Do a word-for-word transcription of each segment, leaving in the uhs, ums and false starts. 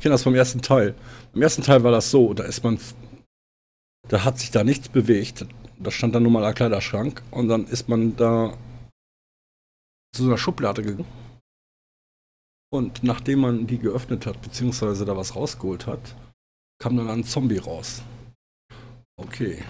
Ich kenne das vom ersten Teil. Im ersten Teil war das so, da ist man, da hat sich da nichts bewegt. Da stand dann nur mal ein Kleiderschrank und dann ist man da zu so einer Schublade gegangen. Und nachdem man die geöffnet hat, beziehungsweise da was rausgeholt hat, kam dann ein Zombie raus. Okay.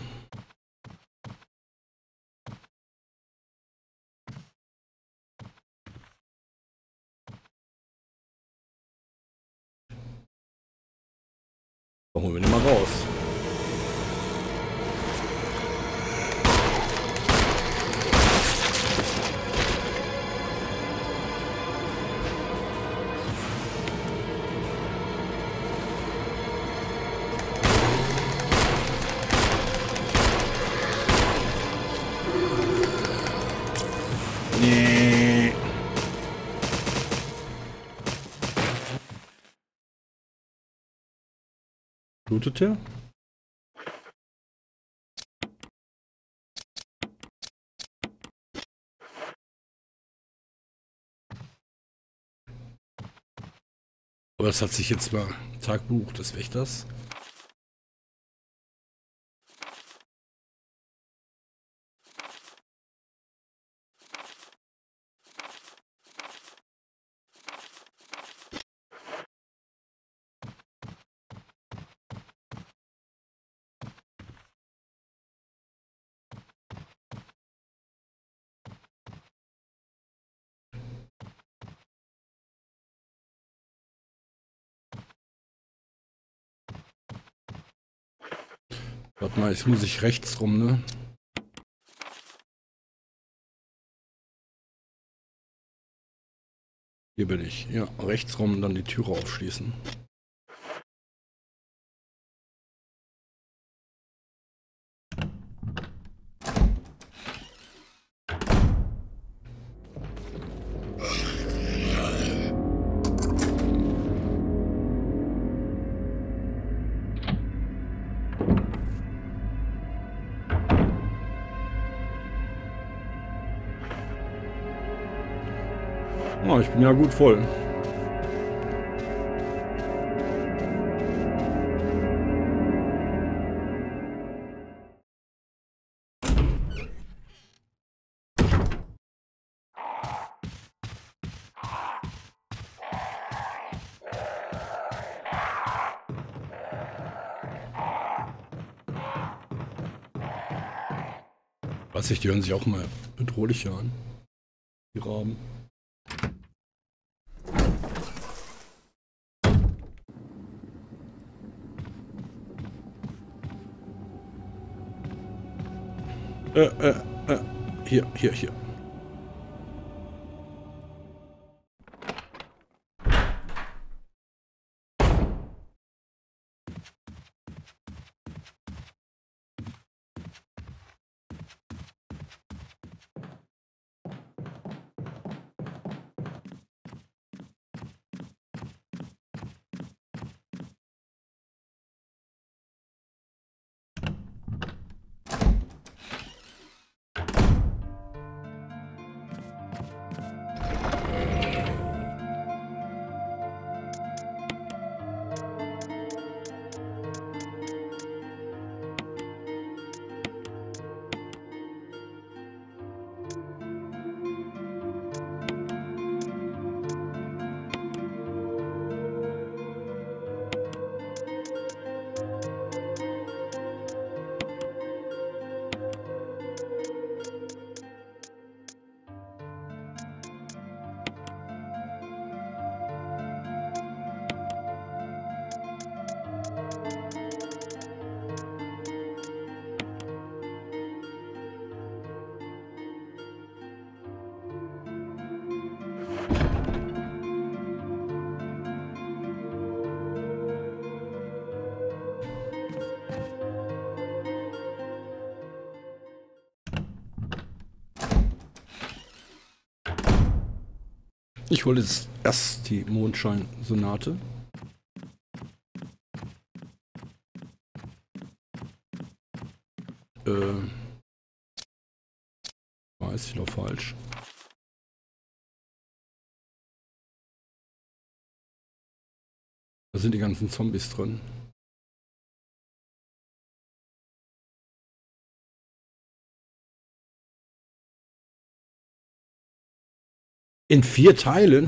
Dann holen wir den mal raus. Nee. Blutet der? Aber das hat sich jetzt mal Tagebuch des Wächters. Warte mal, jetzt muss ich rechts rum, ne? Hier bin ich. Ja, rechts rum, dann die Türe aufschließen. Oh, ich bin ja gut voll. Was ich, die hören sich auch mal bedrohlicher an. Die Raben. Äh, äh, äh. Hier, hier, hier. Ich hole jetzt erst die Mondschein-Sonate. Äh, weiß ich noch falsch. Da sind die ganzen Zombies drin. In vier Teilen?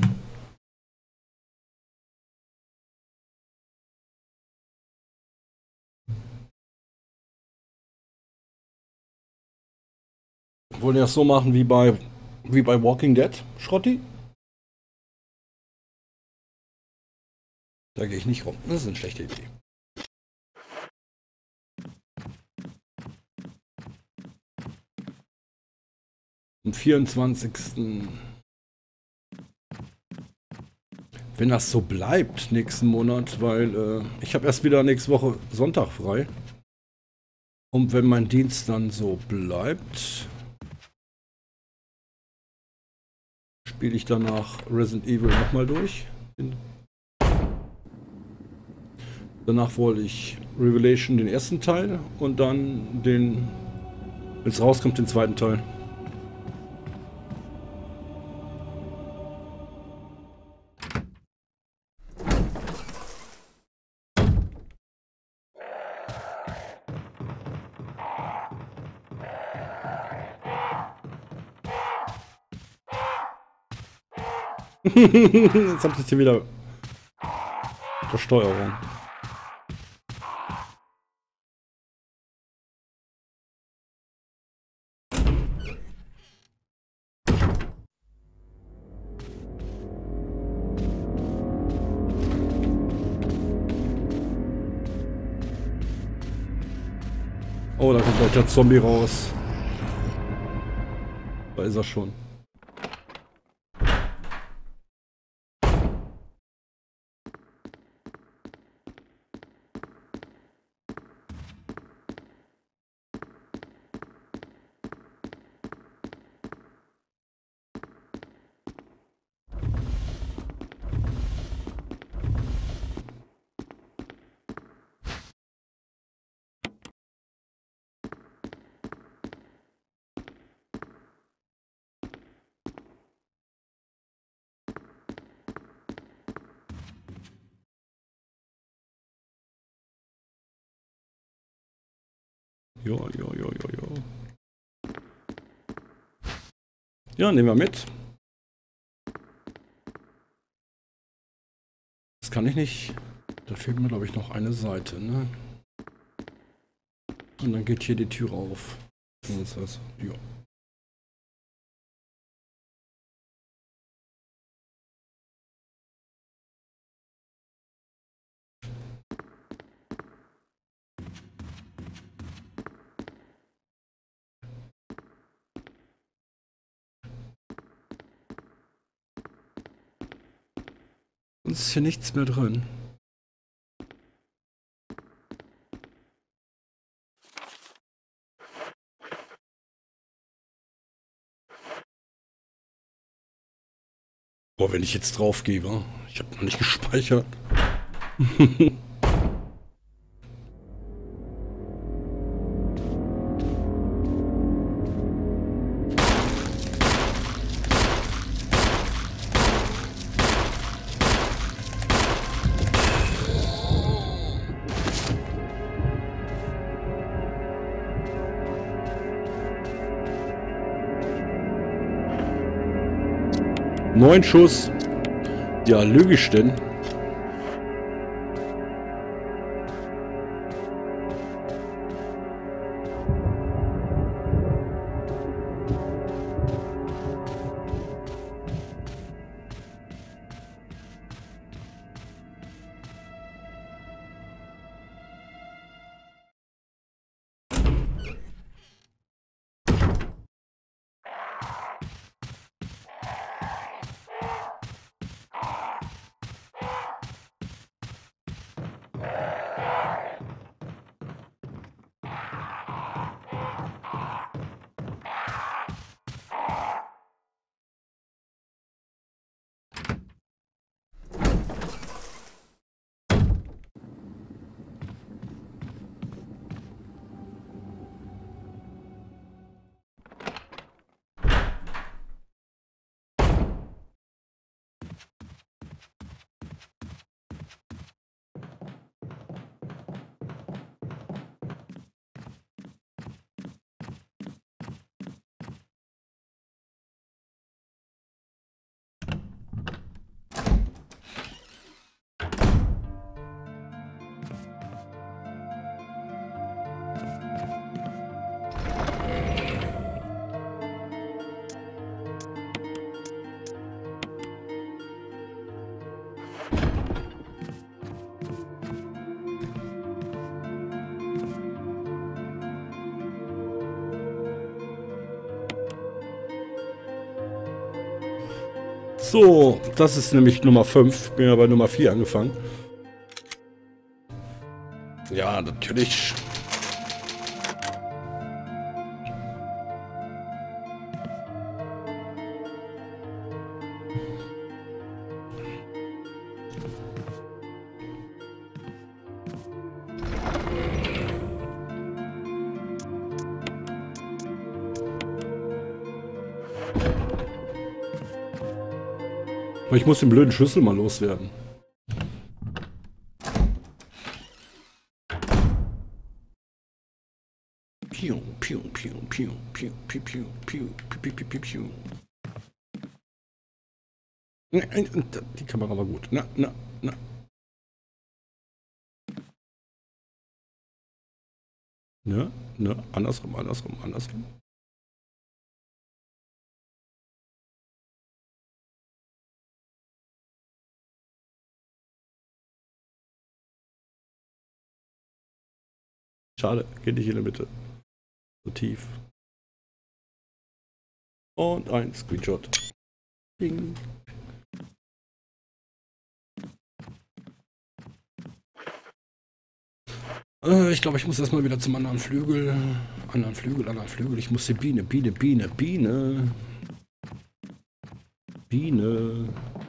Wollen wir das so machen wie bei, wie bei Walking Dead, Schrotti? Da gehe ich nicht rum. Das ist eine schlechte Idee. Am vierundzwanzigsten Wenn das so bleibt nächsten Monat, weil äh, ich habe erst wieder nächste Woche Sonntag frei. Und wenn mein Dienst dann so bleibt, spiele ich danach Resident Evil nochmal durch. Danach wollte ich Revelation den ersten Teil und dann den, wenn es rauskommt, den zweiten Teil. Jetzt habt ihr hier wieder Versteuerung. Oh, da kommt gleich der Zombie raus. Da ist er schon. Ja, ja, ja, ja, ja. Ja, nehmen wir mit. Das kann ich nicht. Da fehlt mir, glaube ich, noch eine Seite, ne? Und dann geht hier die Tür auf. Das heißt, ja. Sonst ist hier nichts mehr drin. Boah, wenn ich jetzt drauf gehe, wa? Ich habe noch nicht gespeichert. Neun Schuss. Ja, logisch denn. So, das ist nämlich Nummer fünf. Bin ja bei Nummer vier angefangen. Ja, natürlich. Ich muss den blöden Schlüssel mal loswerden. Piu, piu, piu, piu, piu, piu, piu, piu, piu, piu, piu, piu. Die Kamera war gut. Na, na, na. Ne, ne, andersrum, andersrum, andersrum. Schade, geht nicht in der Mitte. So tief. Und ein Screenshot. Ding. Äh, ich glaube, ich muss erstmal wieder zum anderen Flügel. Anderen Flügel, anderen Flügel. Ich muss die Biene, Biene, Biene, Biene. Biene.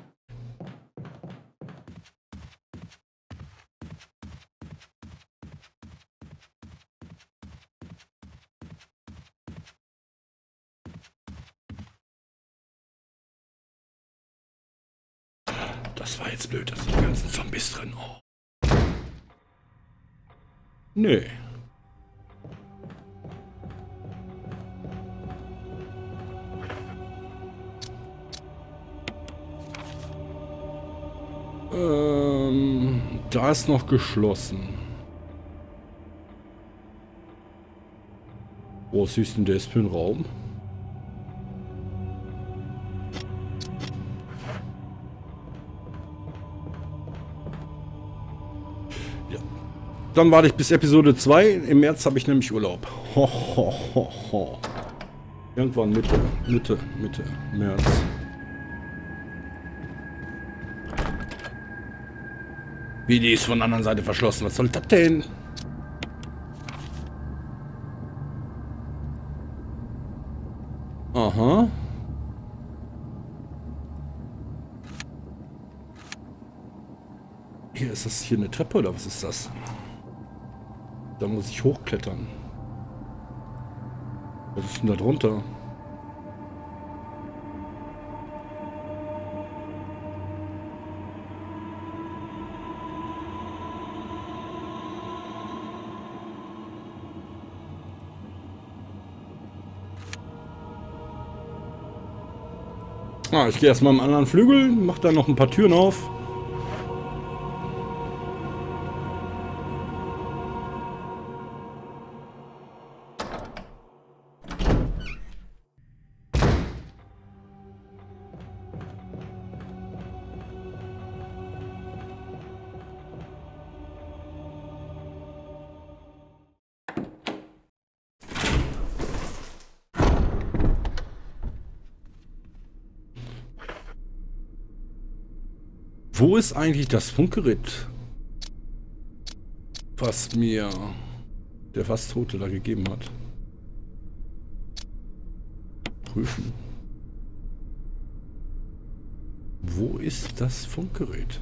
Das war jetzt blöd, da sind die ganzen Zombies drin. Oh. Nee. Ähm, da ist noch geschlossen. Wo siehst du denn das für einen Raum? Dann warte ich bis Episode zwei. Im März habe ich nämlich Urlaub. Ho, ho, ho, ho. Irgendwann Mitte, Mitte, Mitte März. Wie, die ist von der anderen Seite verschlossen. Was soll das denn? Aha. Hier, ist das hier eine Treppe oder was ist das? Da muss ich hochklettern. Was ist denn da drunter? Ah, ich gehe erstmal am anderen Flügel, mache da noch ein paar Türen auf. Wo ist eigentlich das Funkgerät, was mir der fast Tote da gegeben hat? Prüfen. Wo ist das Funkgerät?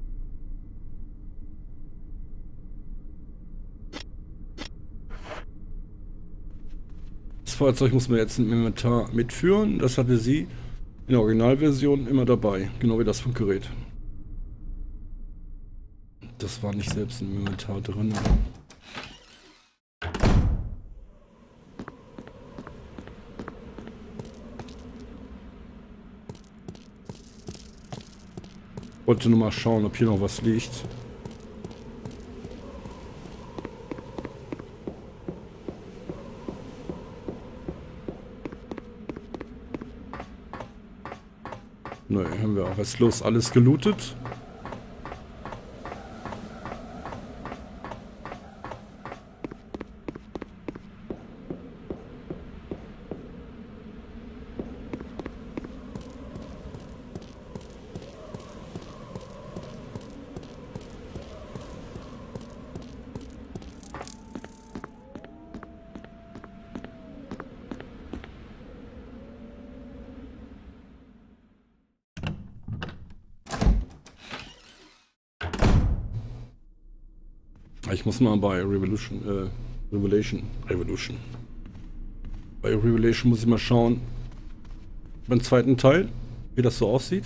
Das Feuerzeug muss man jetzt im Inventar mitführen. Das hatte sie in der Originalversion immer dabei, genau wie das Funkgerät. Das war nicht selbst im Inventar drin. Wollte nur mal schauen, ob hier noch was liegt. Ne, haben wir auch restlos alles gelootet. Ich muss mal bei Revolution, äh, Revelation, Revolution. Bei Revelation muss ich mal schauen, beim zweiten Teil, wie das so aussieht.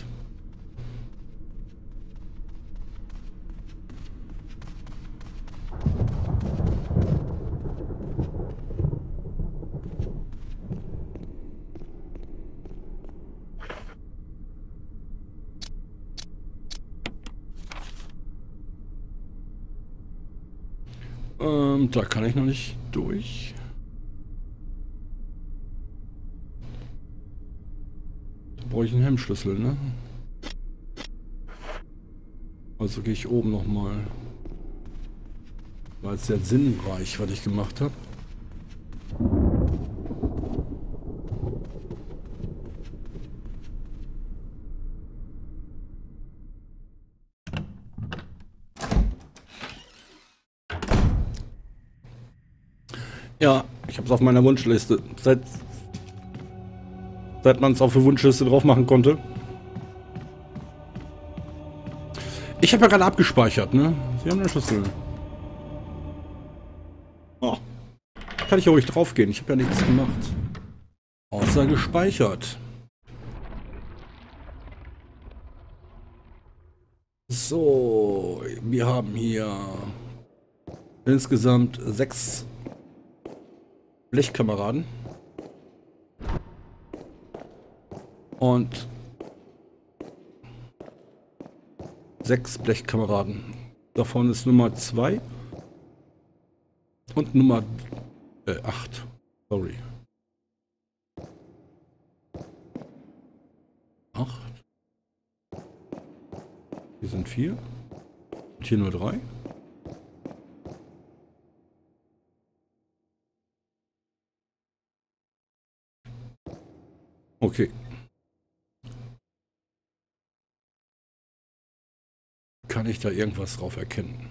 Ähm, da kann ich noch nicht durch. Da brauche ich einen Hemmschlüssel, ne? Also gehe ich oben nochmal. War jetzt sehr sinnreich, was ich gemacht habe. Ja, ich habe es auf meiner Wunschliste. Seit, seit man es auf die Wunschliste drauf machen konnte. Ich habe ja gerade abgespeichert, ne? Sie haben den Schlüssel. Oh. Kann ich ja ruhig drauf gehen. Ich habe ja nichts gemacht. Außer gespeichert. So, wir haben hier insgesamt sechs Blechkameraden. Und sechs Blechkameraden. Davon ist Nummer zwei und Nummer äh, acht. Sorry. acht. Hier sind vier. Und hier nur drei. Okay. Kann ich da irgendwas drauf erkennen?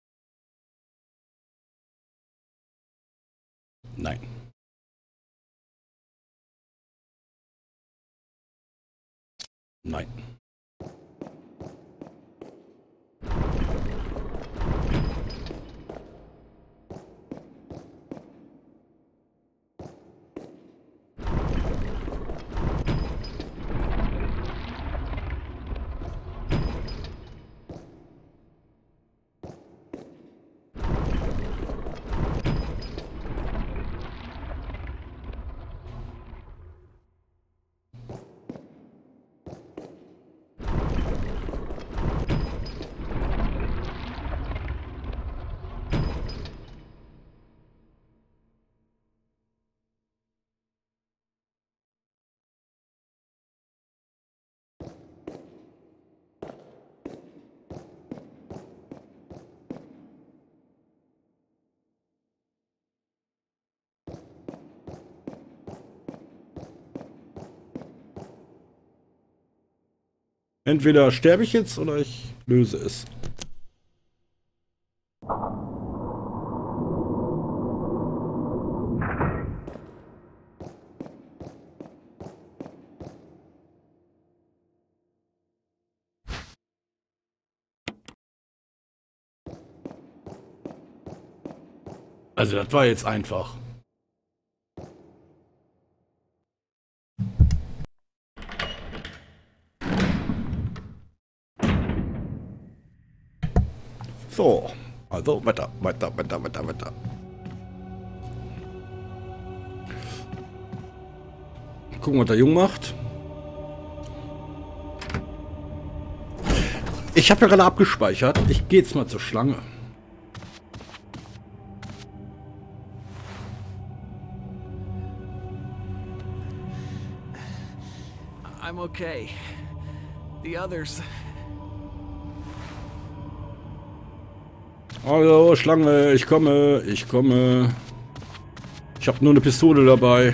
Nein. Nein. Entweder sterbe ich jetzt oder ich löse es. Also das war jetzt einfach. So, also weiter, weiter, weiter, weiter, weiter. Gucken, was der Jung macht. Ich habe ja gerade abgespeichert. Ich gehe jetzt mal zur Schlange. I'm okay. The others. Also, Schlange, ich komme, ich komme. Ich habe nur eine Pistole dabei.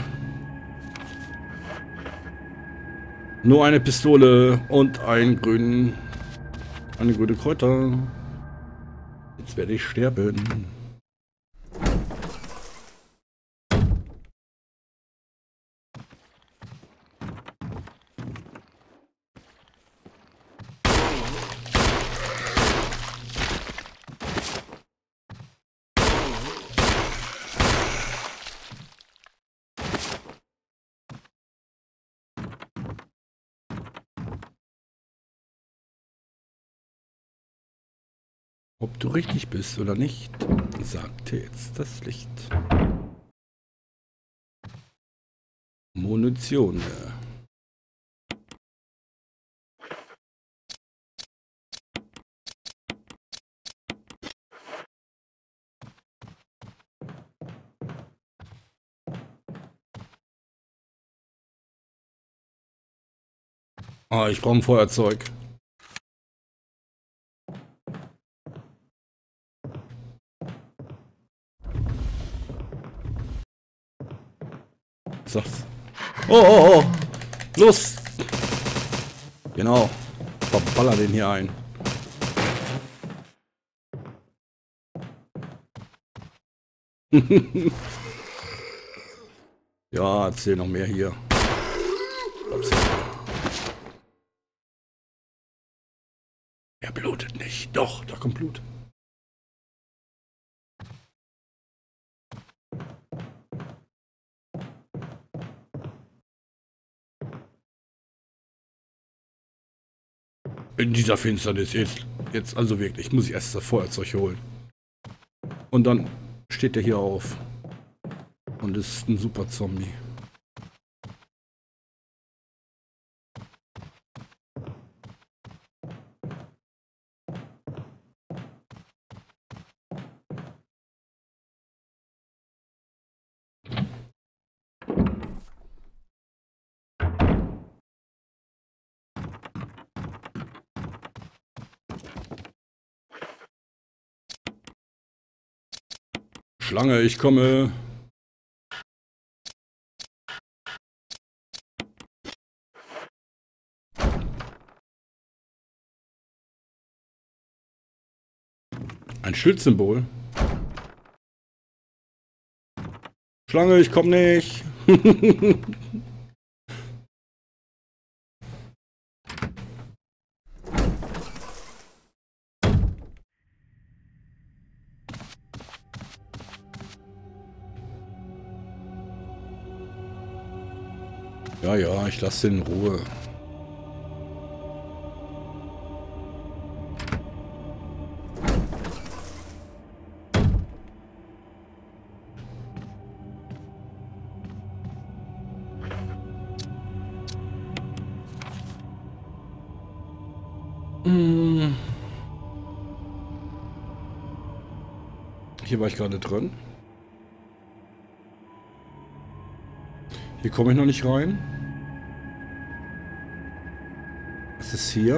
Nur eine Pistole und einen grünen, eine grüne Kräuter. Jetzt werde ich sterben. Ob du richtig bist oder nicht, sagte jetzt das Licht. Munition. Ah, ich brauche ein Feuerzeug. Sag's. Oh, oh, oh. Los! Genau. Verballer den hier ein. Ja, erzähl noch mehr hier. Ups. Er blutet nicht. Doch, da kommt Blut. In dieser Finsternis jetzt, jetzt also wirklich, muss ich erst das Feuerzeug holen. Und dann steht er hier auf. Und ist ein super Zombie. Schlange, ich komme. Ein Schildsymbol. Schlange, ich komme nicht. Ja, ja, ich lasse ihn in Ruhe. Hm. Hier war ich gerade drin. Hier komme ich noch nicht rein. Was ist hier?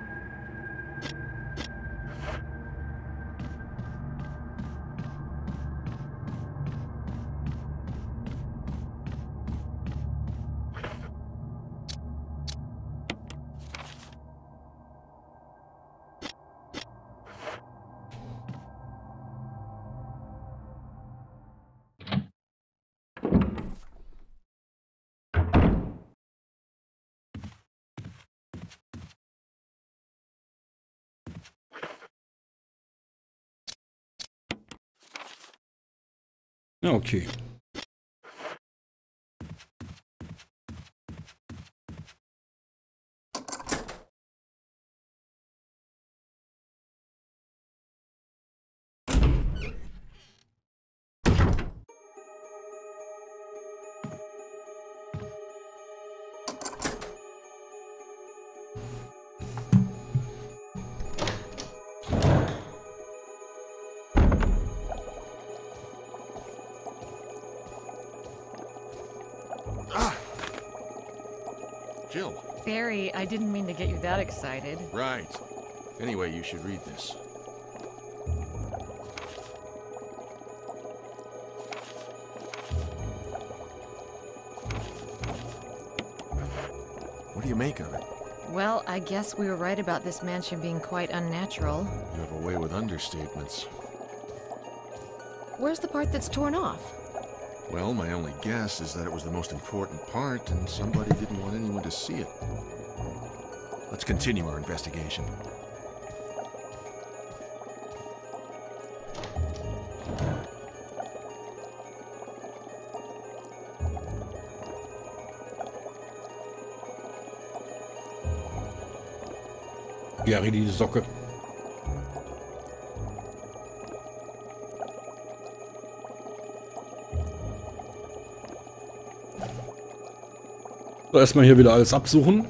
Ja, okay. Jill. Barry, I didn't mean to get you that excited. Right. Anyway, you should read this. What do you make of it? Well, I guess we were right about this mansion being quite unnatural. You have a way with understatements. Where's the part that's torn off? Well, my only guess is that it was the most important part, and somebody didn't want anyone to see it. Let's continue our investigation. Gary, die Socke. So, erstmal hier wieder alles absuchen.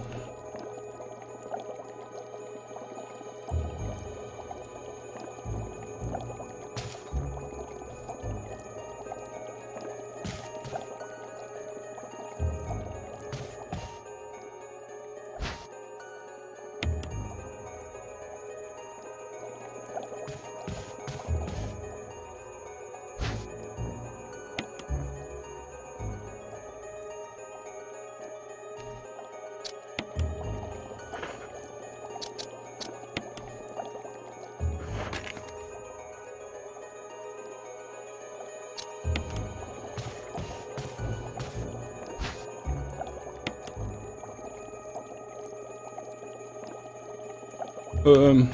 Ähm.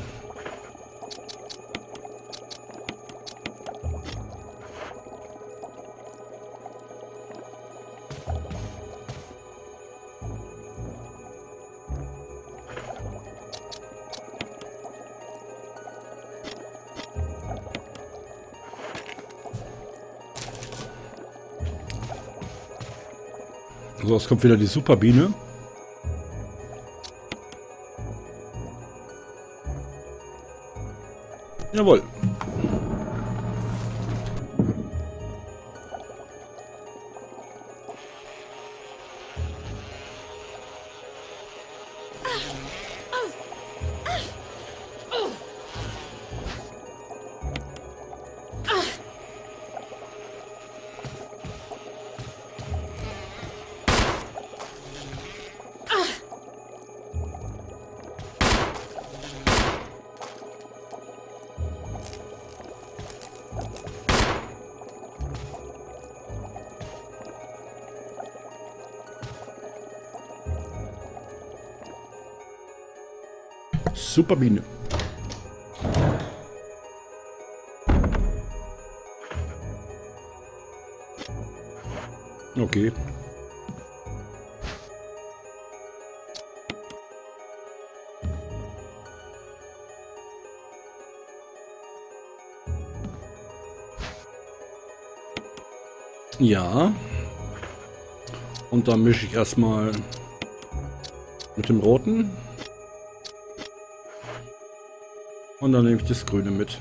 So, es kommt wieder die Superbiene. Jawohl. Superbiene. Okay. Ja. Und dann mische ich erstmal mit dem roten. Und dann nehme ich das Grüne mit.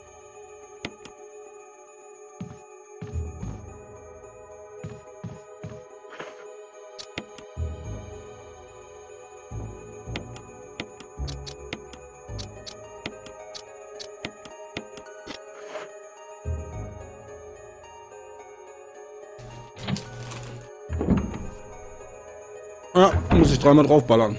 Ja, muss ich dreimal draufballern.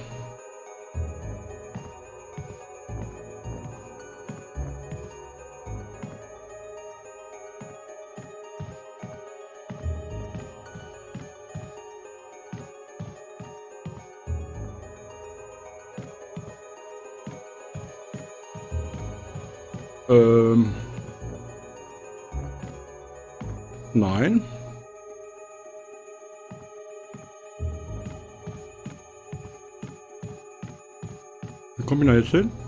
Ähm. Nein. Wie komme ich da jetzt hin?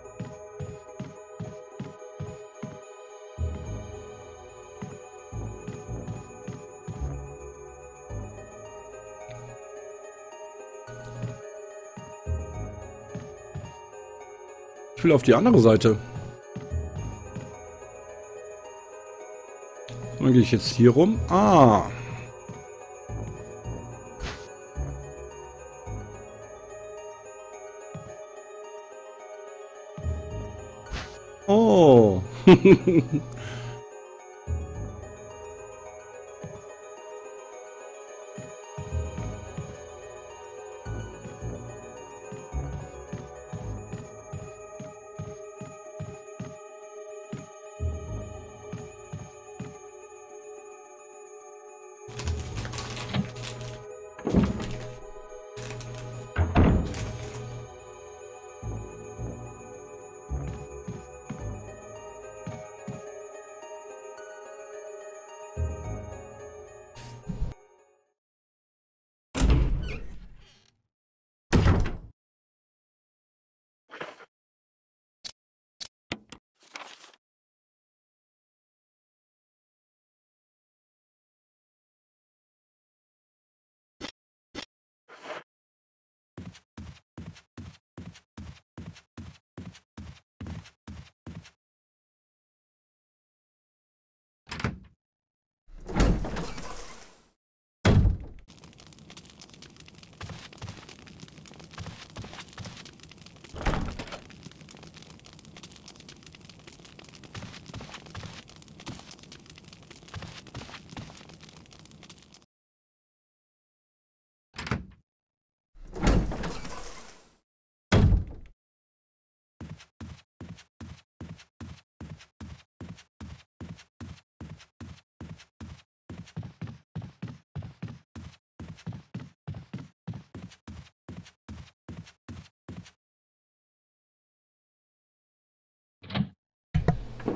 Ich will auf die andere Seite. Dann gehe ich jetzt hier rum. Ah. Oh.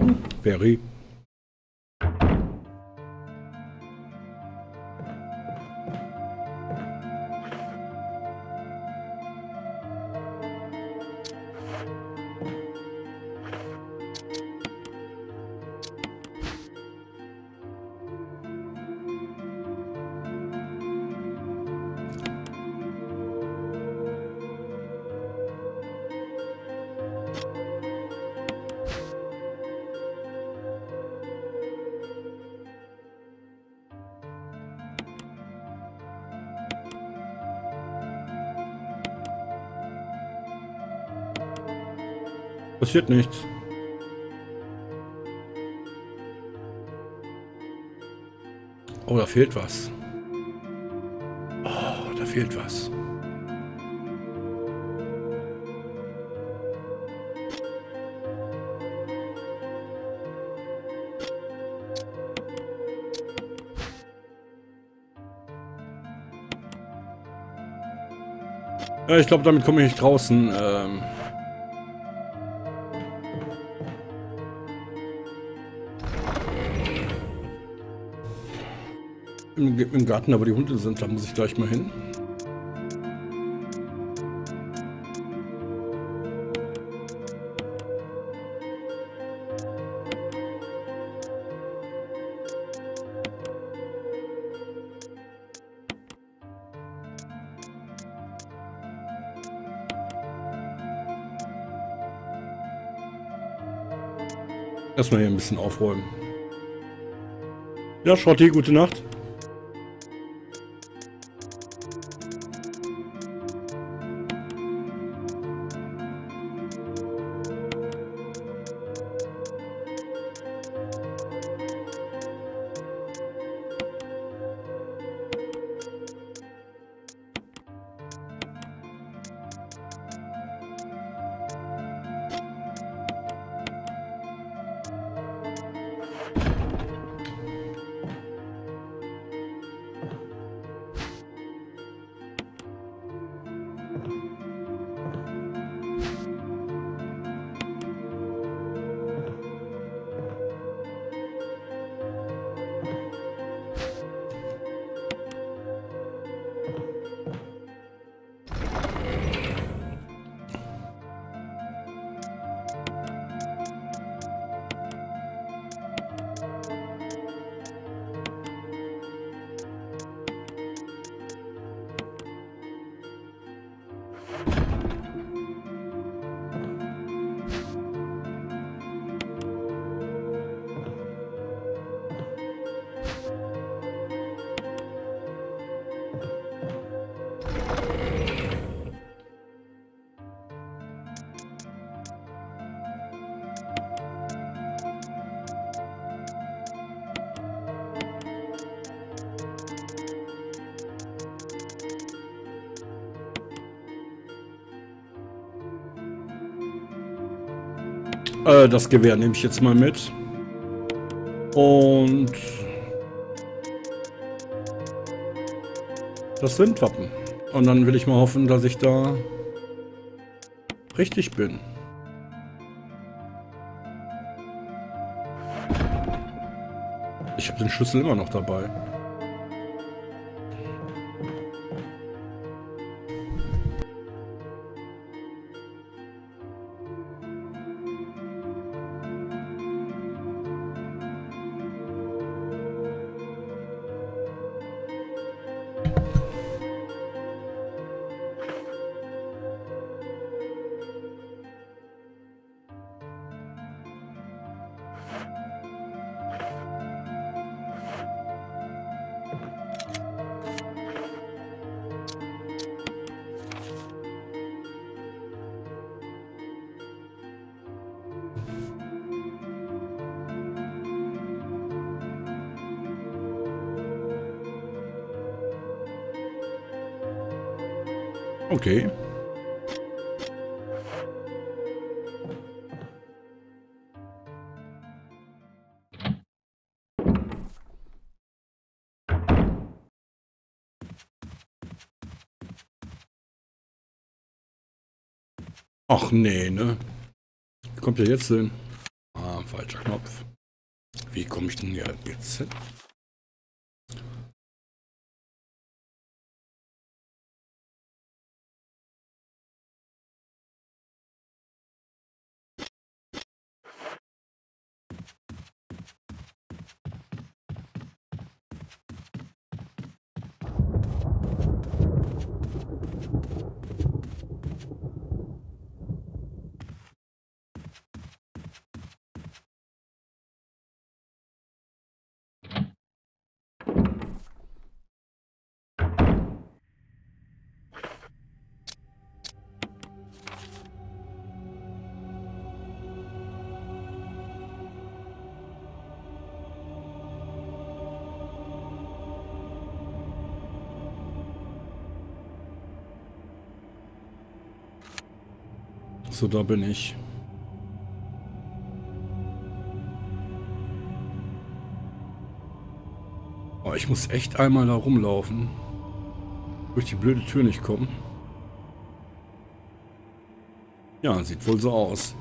Very. Passiert nichts. Oh, da fehlt was. Oh, da fehlt was. Ja, ich glaube, damit komme ich nicht draußen. Ähm Im, Im Garten, da wo die Hunde sind, da muss ich gleich mal hin. Erstmal hier ein bisschen aufräumen. Ja, Schrotti, gute Nacht. Äh, das Gewehr nehme ich jetzt mal mit. Und das Windwappen. Und dann will ich mal hoffen, dass ich da richtig bin. Ich habe den Schlüssel immer noch dabei. Okay. Ach nee, ne? Kommt ja jetzt hin. Ah. Ah, falscher Knopf. Wie komme ich denn hier jetzt hin? So, da bin ich. Oh, ich muss echt einmal da rumlaufen. Durch die blöde Tür nicht kommen. Ja, sieht wohl so aus.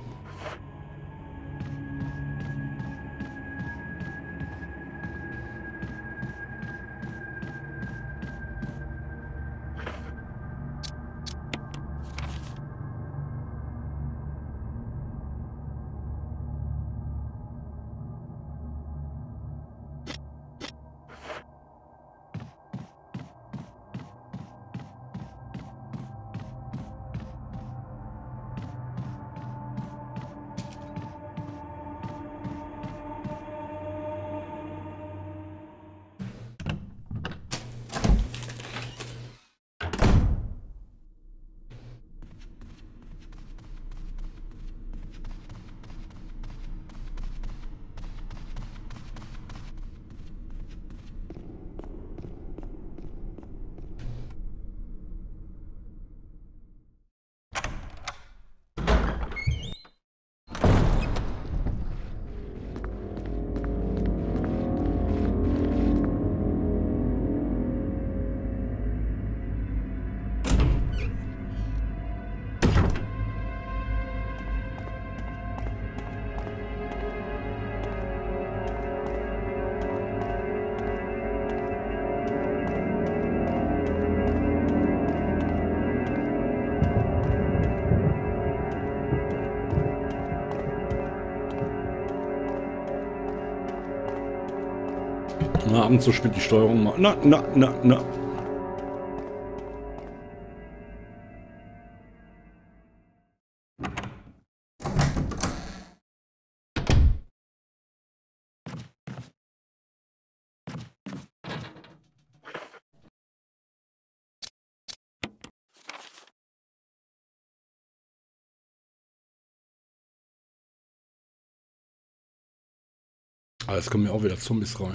Na, ab und zu spielt die Steuerung mal. Na, na, na, na. Ah, jetzt kommen ja auch wieder Zombies rein.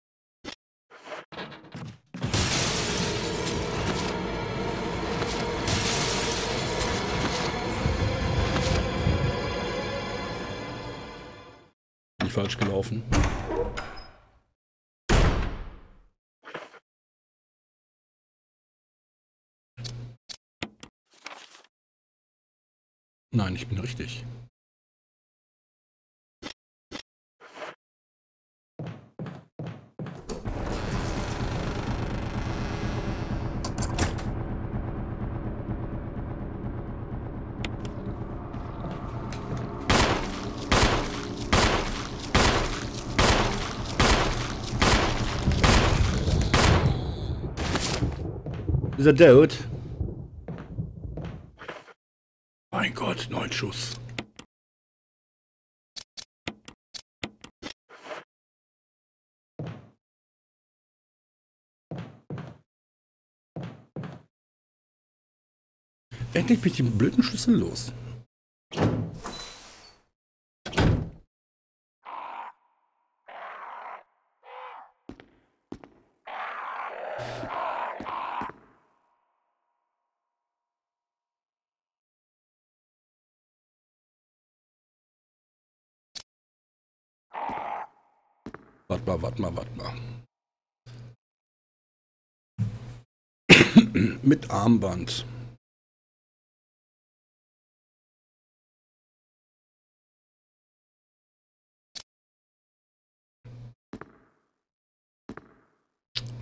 Bin falsch gelaufen. Nein, ich bin richtig. Ist er tot? Mein Gott, neun Schuss. Endlich bin ich die blöden Schüsse los. Warte mal, warte mal, warte mal. Mit Armband.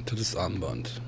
Das ist Armband.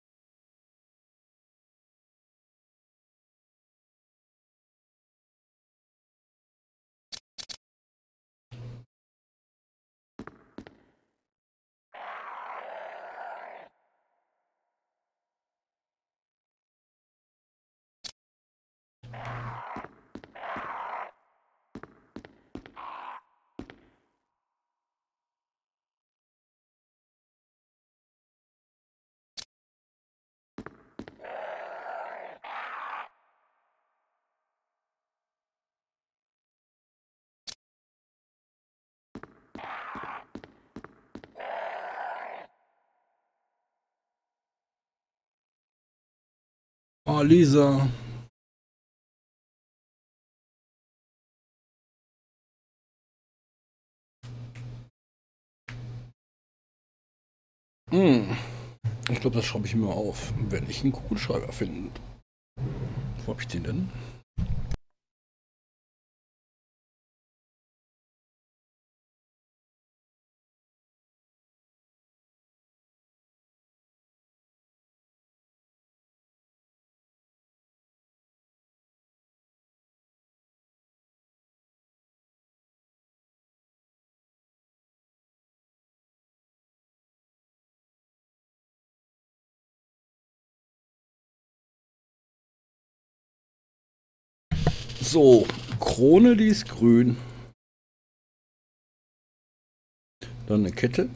Oh, Lisa. Hm. Ich glaube, das schreibe ich mir auf, wenn ich einen Kugelschreiber finde. Wo habe ich den denn? So, Krone, die ist grün. Dann eine Kette.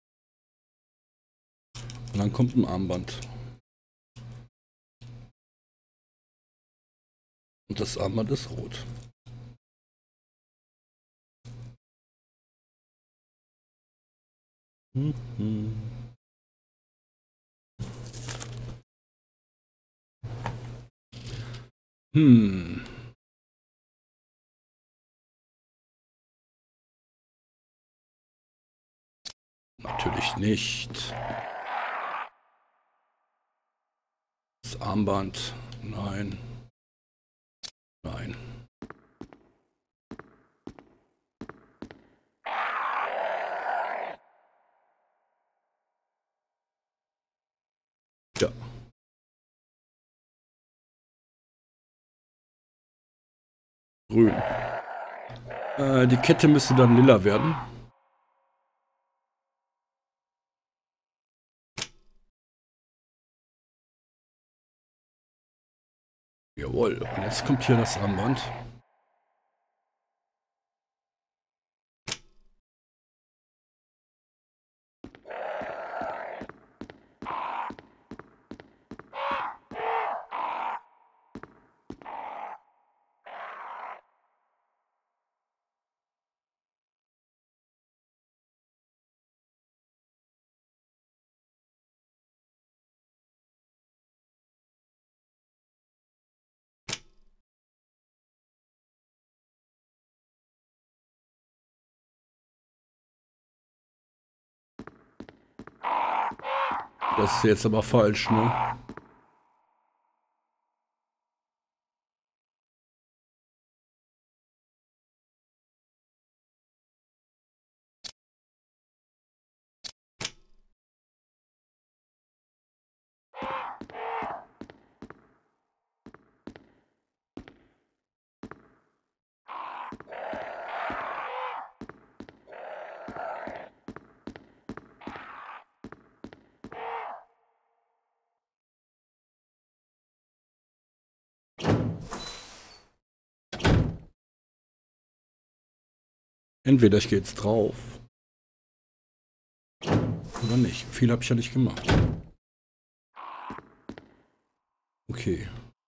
Und dann kommt ein Armband. Und das Armband ist rot. Mhm. Hm. Natürlich nicht. Das Armband. Nein. Nein. Ja. Grün. Äh, die Kette müsste dann lila werden. Jawohl. Und jetzt kommt hier das Armband. Das ist jetzt aber falsch, ne? Entweder ich gehe jetzt drauf. Oder nicht. Viel habe ich ja nicht gemacht. Okay.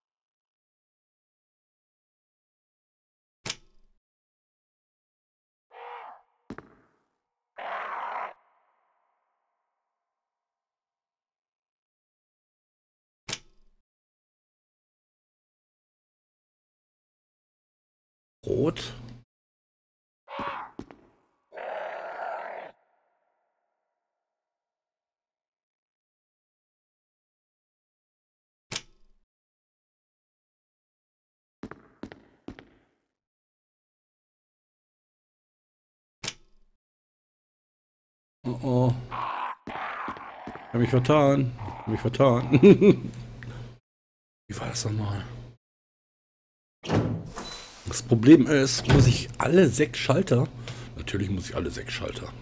Rot. Oh oh. Ich hab mich vertan. Ich hab mich vertan. Wie war das nochmal? Das Problem ist, muss ich alle sechs Schalter... Natürlich muss ich alle sechs Schalter.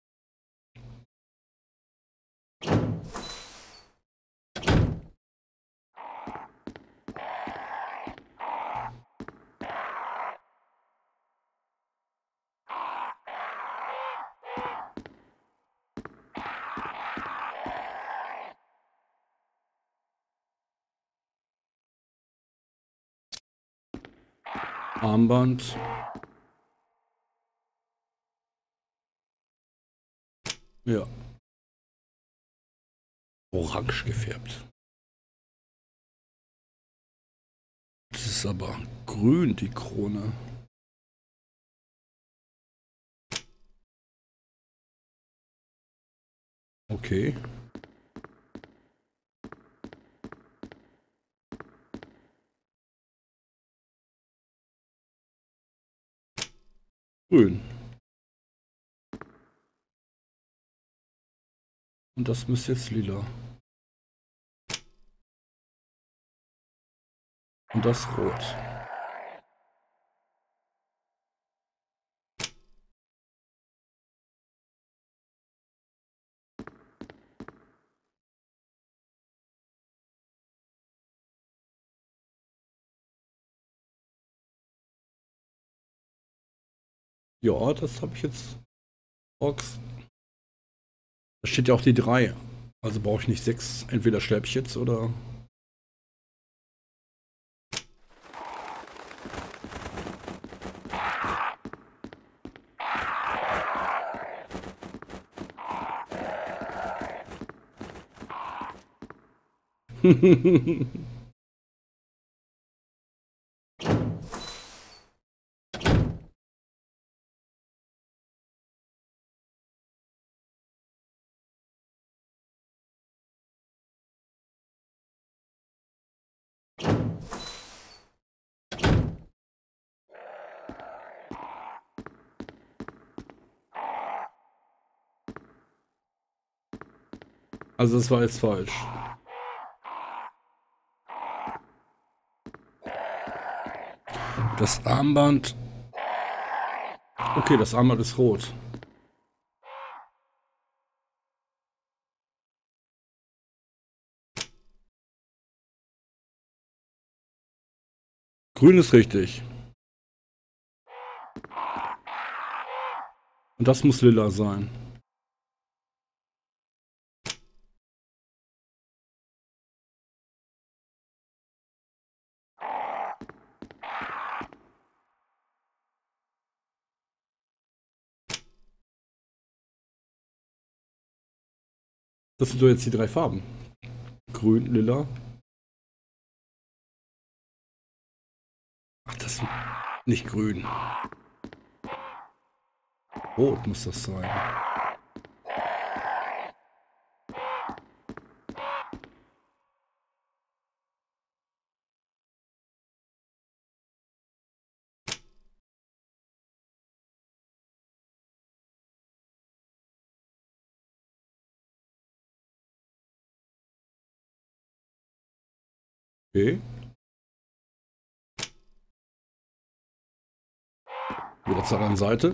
Armband. Ja. Orange gefärbt. Das ist aber grün, die Krone. Okay. Grün. Und das müsste jetzt lila. Und das rot. Ja, das habe ich jetzt. Box. Da steht ja auch die drei. Also brauche ich nicht sechs. Entweder sterbe ich jetzt oder. Also das war jetzt falsch. Das Armband. Okay, das Armband ist rot. Grün ist richtig. Und das muss lila sein. Das sind doch jetzt die drei Farben. Grün, lila. Ach, das ist nicht grün. Rot muss das sein. Okay. Wieder zur anderen Seite.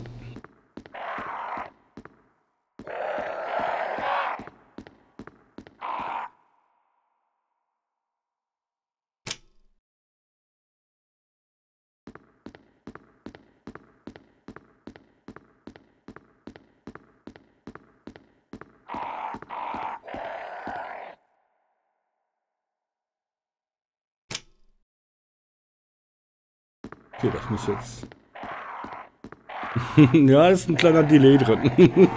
Okay, das muss jetzt... Ja, ist ein kleiner Delay drin.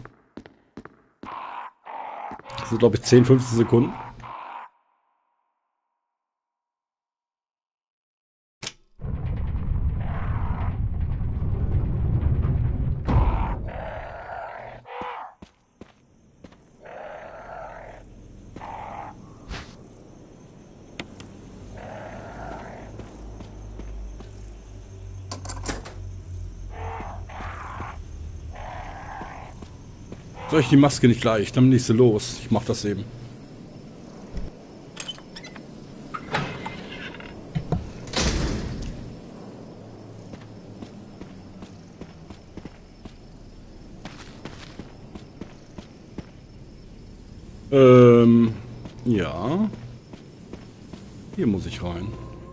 Das sind, glaube ich, zehn, fünfzehn Sekunden. Soll ich die Maske nicht gleich? Dann bin ich sie los. Ich mach das eben. Ähm, ja. Hier muss ich rein.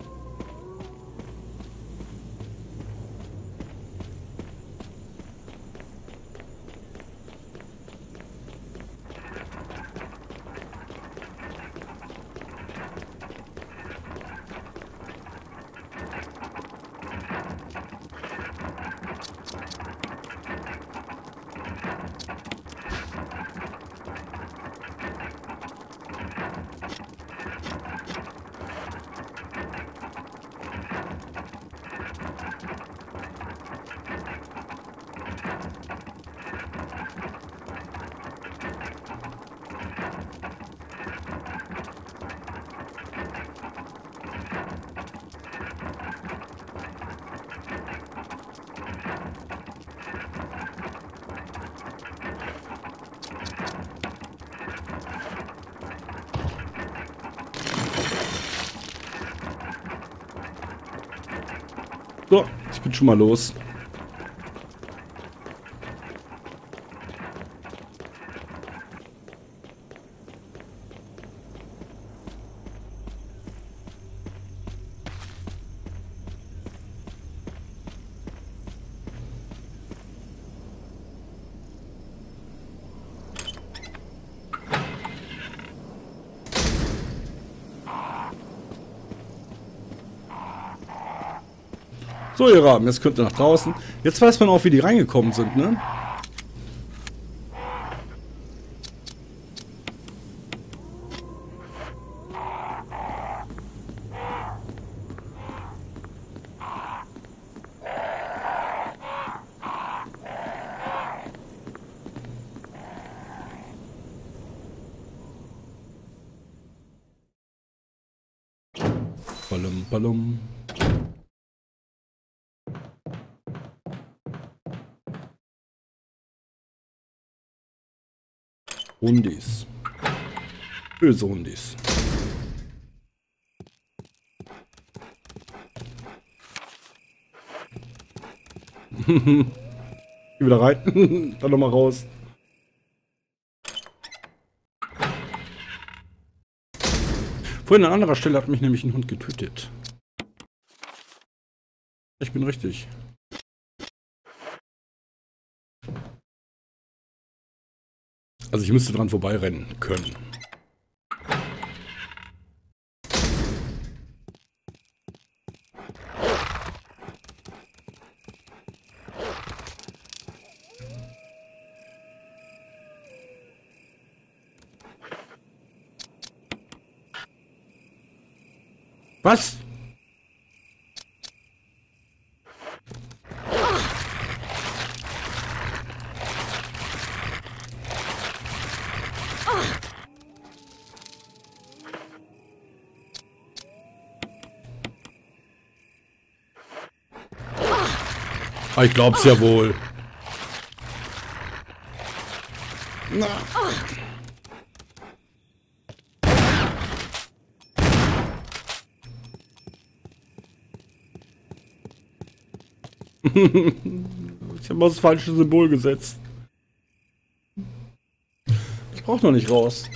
So, ich bin schon mal los. So, ihr Raben, jetzt könnt ihr nach draußen. Jetzt weiß man auch, wie die reingekommen sind, ne? Ballum, ballum. Hundis. Böse Hundis. Geh wieder rein. Dann nochmal raus. Vorhin an anderer Stelle hat mich nämlich ein Hund getötet. Ich bin richtig. Also ich müsste dran vorbeirennen können. Was? Ah, ich glaub's ja wohl. Na. Ich habe das falsche Symbol gesetzt. Ich brauche noch nicht raus.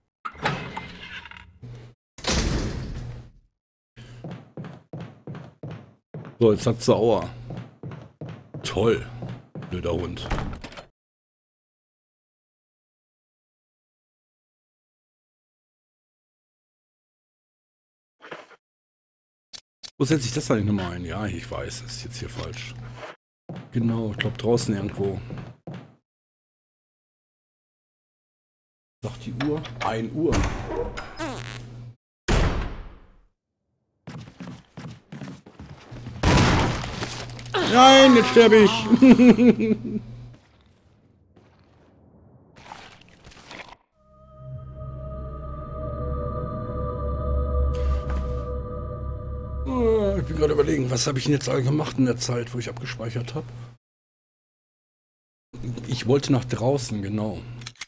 So, jetzt hat sie Aua. Toll, blöder Hund. Wo setze ich das eigentlich nochmal ein? Ja, ich weiß, das ist jetzt hier falsch. Genau, ich glaube draußen irgendwo. Sagt die Uhr? ein Uhr. Nein, jetzt sterbe ich. Ich bin gerade überlegen, was habe ich denn jetzt all gemacht in der Zeit, wo ich abgespeichert habe? Ich Ich wollte nach draußen, genau.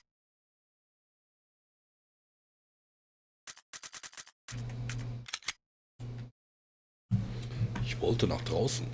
Ich wollte nach draußen.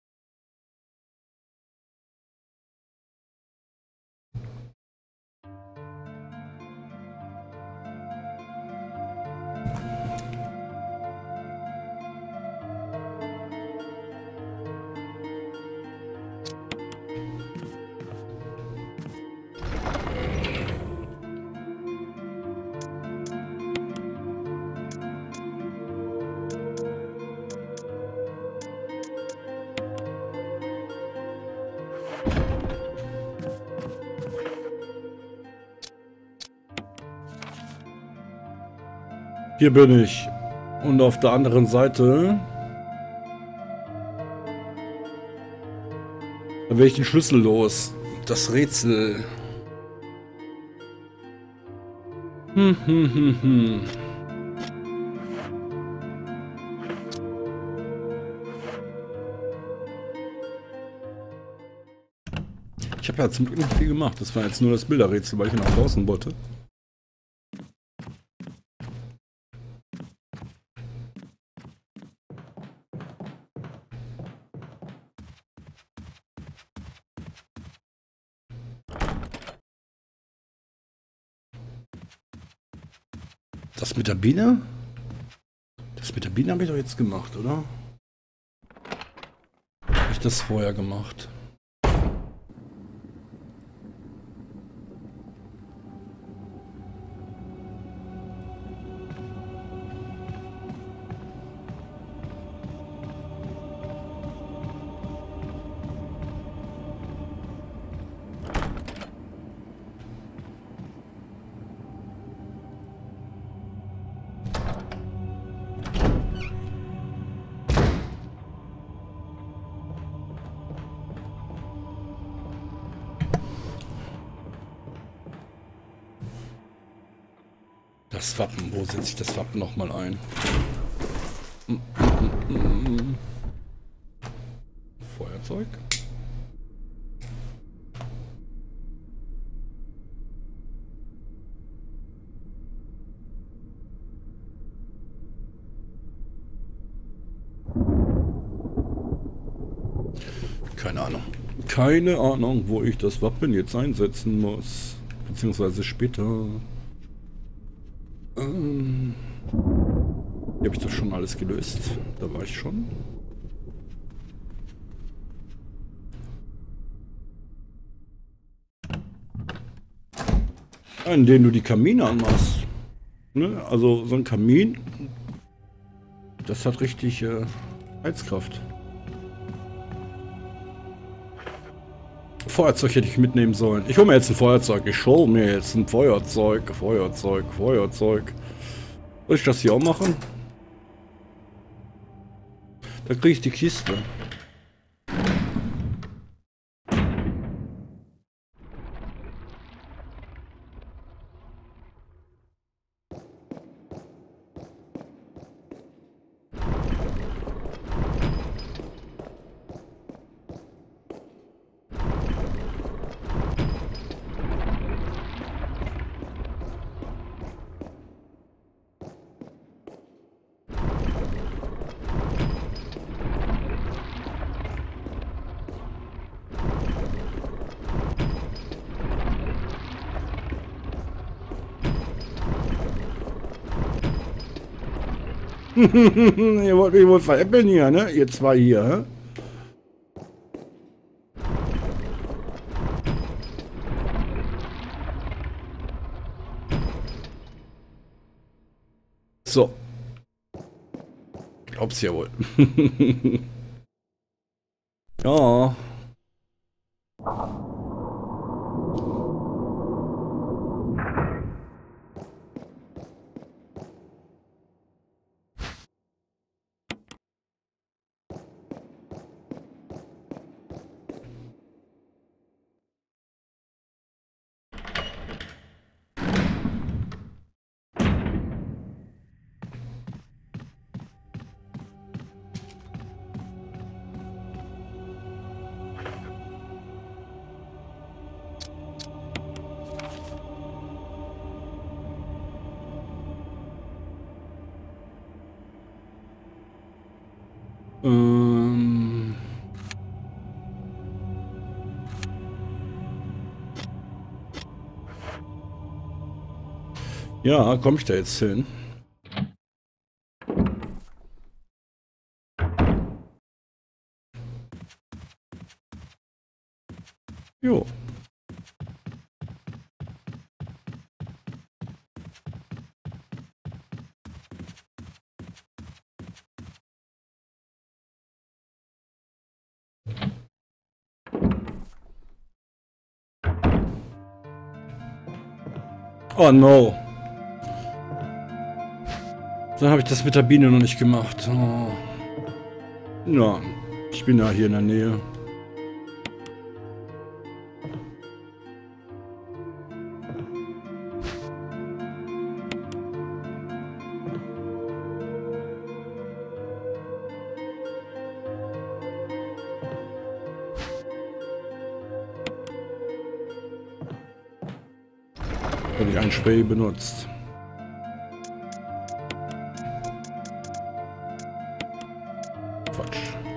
Hier bin ich. Und auf der anderen Seite... Da werde ich den Schlüssel los. Das Rätsel. Hm, hm, hm, hm. Ich habe ja zum Glück nicht viel gemacht. Das war jetzt nur das Bilderrätsel, weil ich nach draußen wollte. Das mit der Biene? Das mit der Biene habe ich doch jetzt gemacht, oder? Habe ich das vorher gemacht? Das Wappen, wo setze ich das Wappen nochmal ein? Feuerzeug? Keine Ahnung. Keine Ahnung, wo ich das Wappen jetzt einsetzen muss. Beziehungsweise später. Ähm, hier habe ich das schon alles gelöst. Da war ich schon. Indem du die Kamine anmachst. Ne? Also so ein Kamin, das hat richtig äh, Heizkraft. Feuerzeug hätte ich mitnehmen sollen. Ich hole mir jetzt ein Feuerzeug. Ich hole mir jetzt ein Feuerzeug. Feuerzeug, Feuerzeug. Soll ich das hier auch machen? Da kriege ich die Kiste. Ihr wollt mich wohl veräppeln hier, ne? Ihr zwei hier, hä? So. Glaub's ja wohl. Ja. Ähm... Ja, komme ich da jetzt hin? Jo. Oh no. Dann habe ich das mit der Biene noch nicht gemacht. Oh. Ja, ich bin ja hier in der Nähe. Habe ich ein Spray benutzt. Quatsch.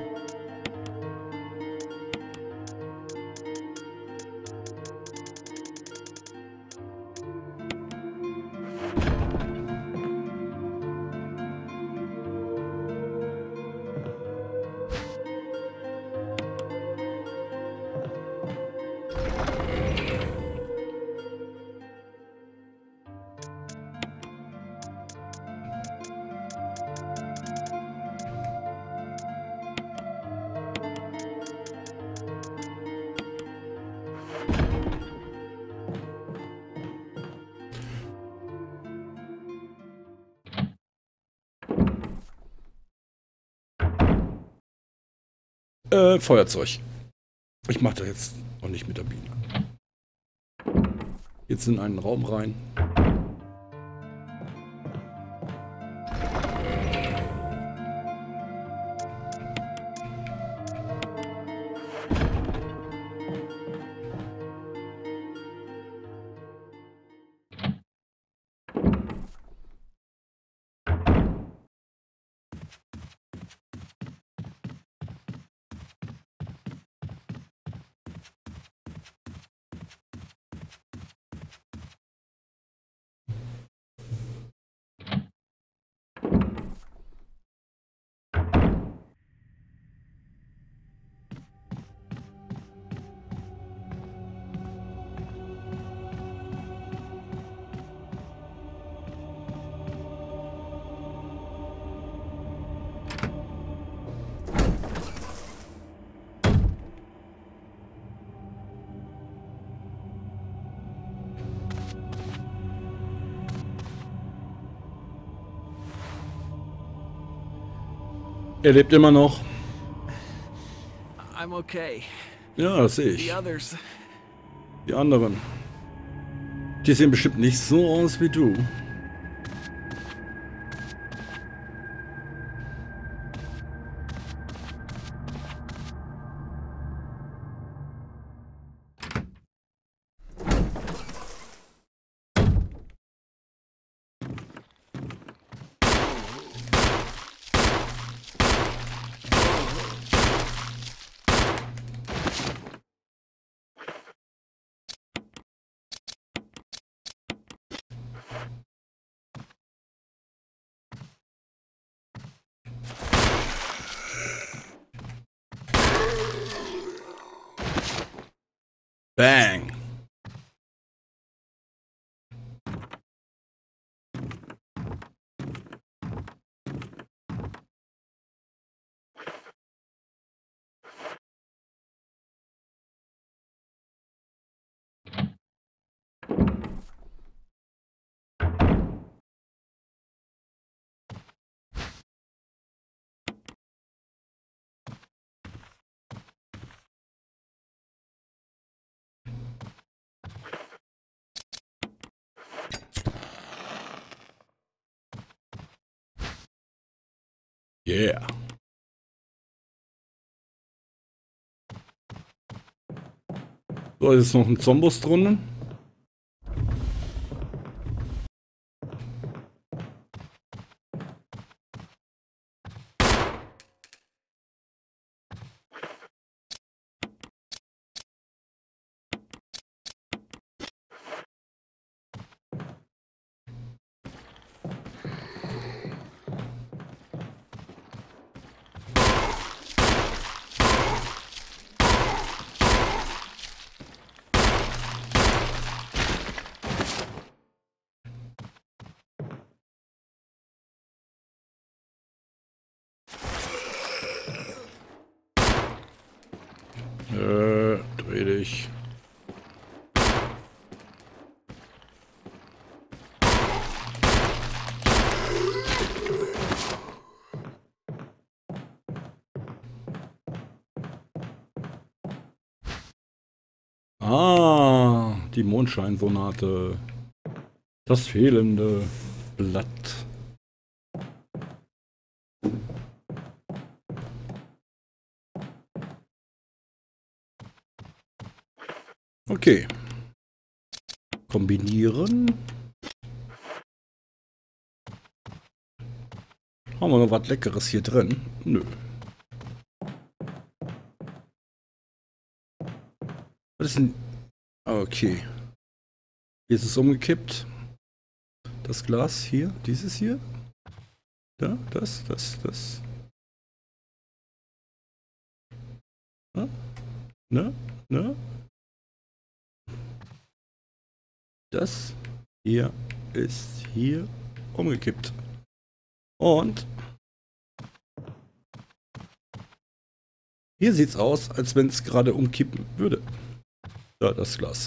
Äh, Feuerzeug. Ich mache das jetzt noch nicht mit der Biene. Jetzt in einen Raum rein. Er lebt immer noch. I'm okay. Ja, das sehe ich. The others. Die anderen. Die sehen bestimmt nicht so aus wie du. Bang. Yeah. So, jetzt noch ein Zombos drin. Äh, dreh dich. Ah, die Mondscheinsonate. Das fehlende Blatt. Okay. Kombinieren. Haben wir noch was Leckeres hier drin? Nö. Was ist denn? Okay. Hier ist es umgekippt. Das Glas hier, dieses hier. Da, das, das, das. Na? Ne? Ne? Das hier ist hier umgekippt. Und hier sieht es aus, als wenn es gerade umkippen würde. Da, das Glas.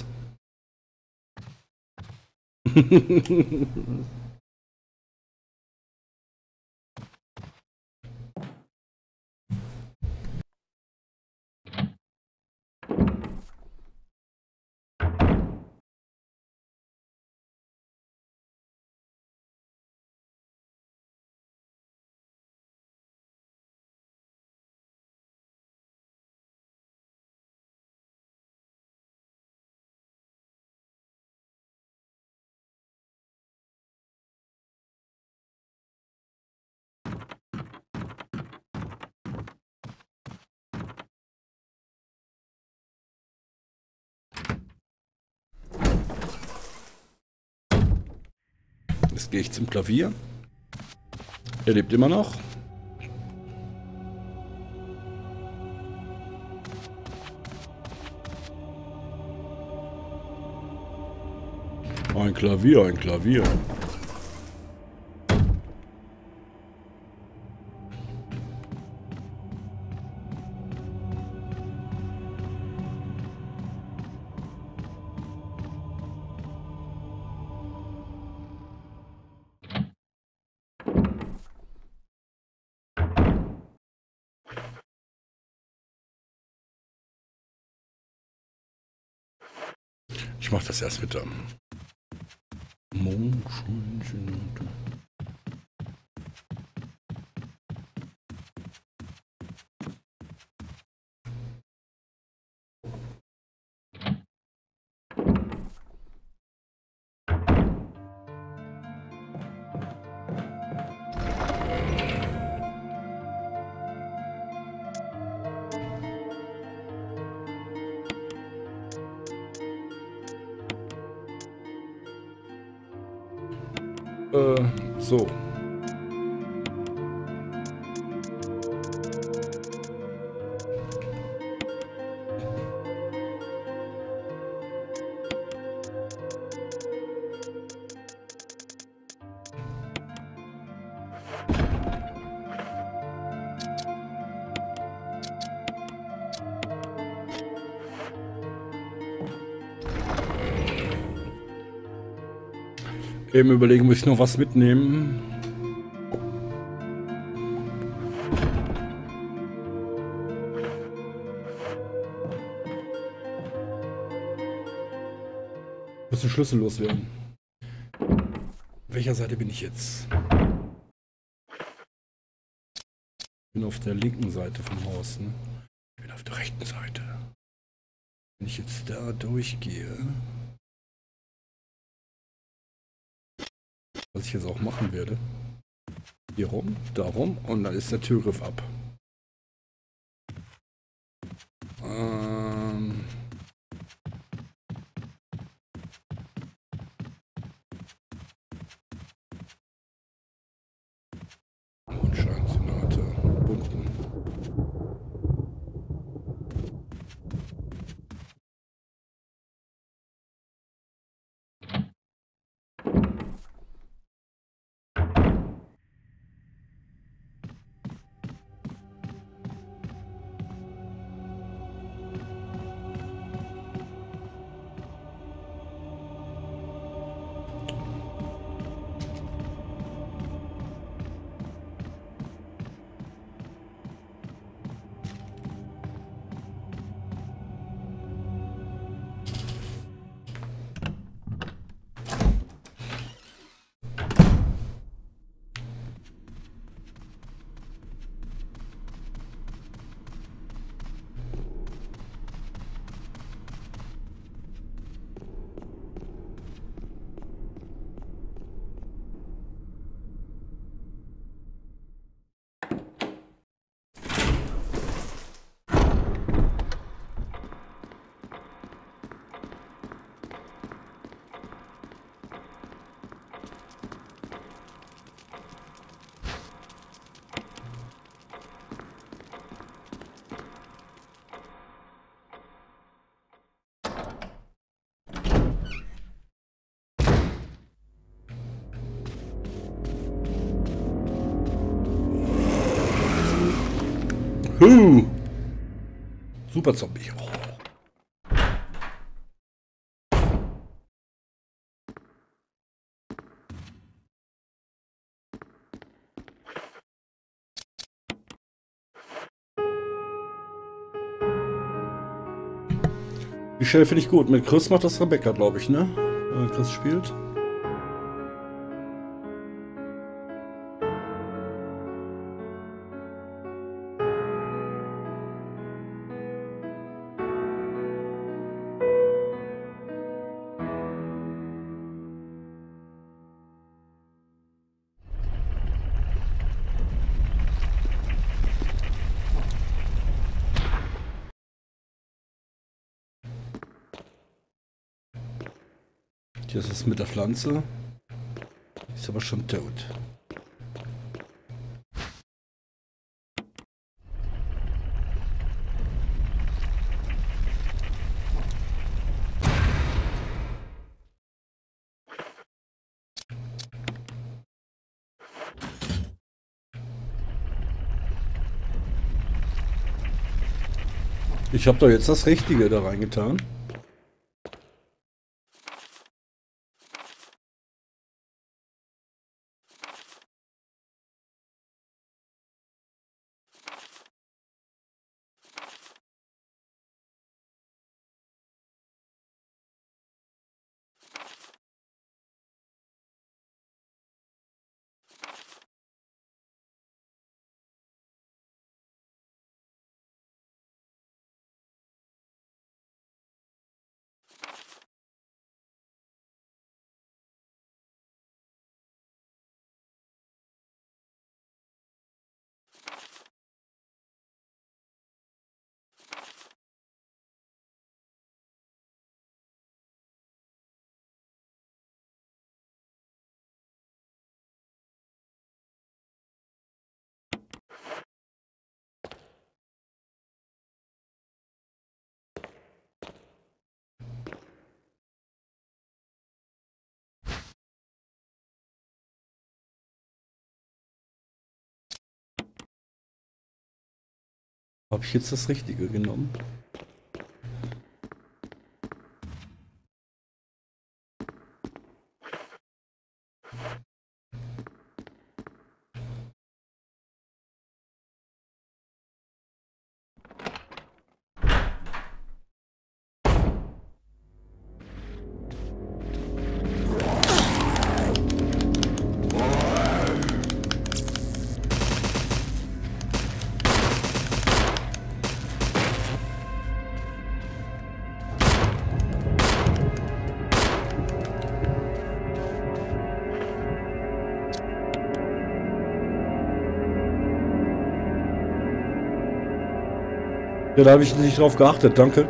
Jetzt gehe ich zum Klavier. Er lebt immer noch. Ein Klavier, ein Klavier. Ich mache das erst mit der Mondscheinsonate. Äh, so. Eben überlegen, muss ich noch was mitnehmen. Ich muss den Schlüssel loswerden. Welcher Seite bin ich jetzt? Ich bin auf der linken Seite vom Haus. Ne? Ich bin auf der rechten Seite. Wenn ich jetzt da durchgehe, was ich jetzt auch machen werde, hier rum, da rum und dann ist der Türgriff ab. Ähm Mondscheinsonate unten. Huh. Super Zombie. Oh. Die Stelle finde ich gut. Mit Chris macht das Rebecca, glaube ich, ne? Wenn Chris spielt. Hier ist es mit der Pflanze. Ist aber schon tot. Ich habe doch jetzt das Richtige da reingetan. Habe ich jetzt das Richtige genommen? Ja, da habe ich nicht drauf geachtet, danke.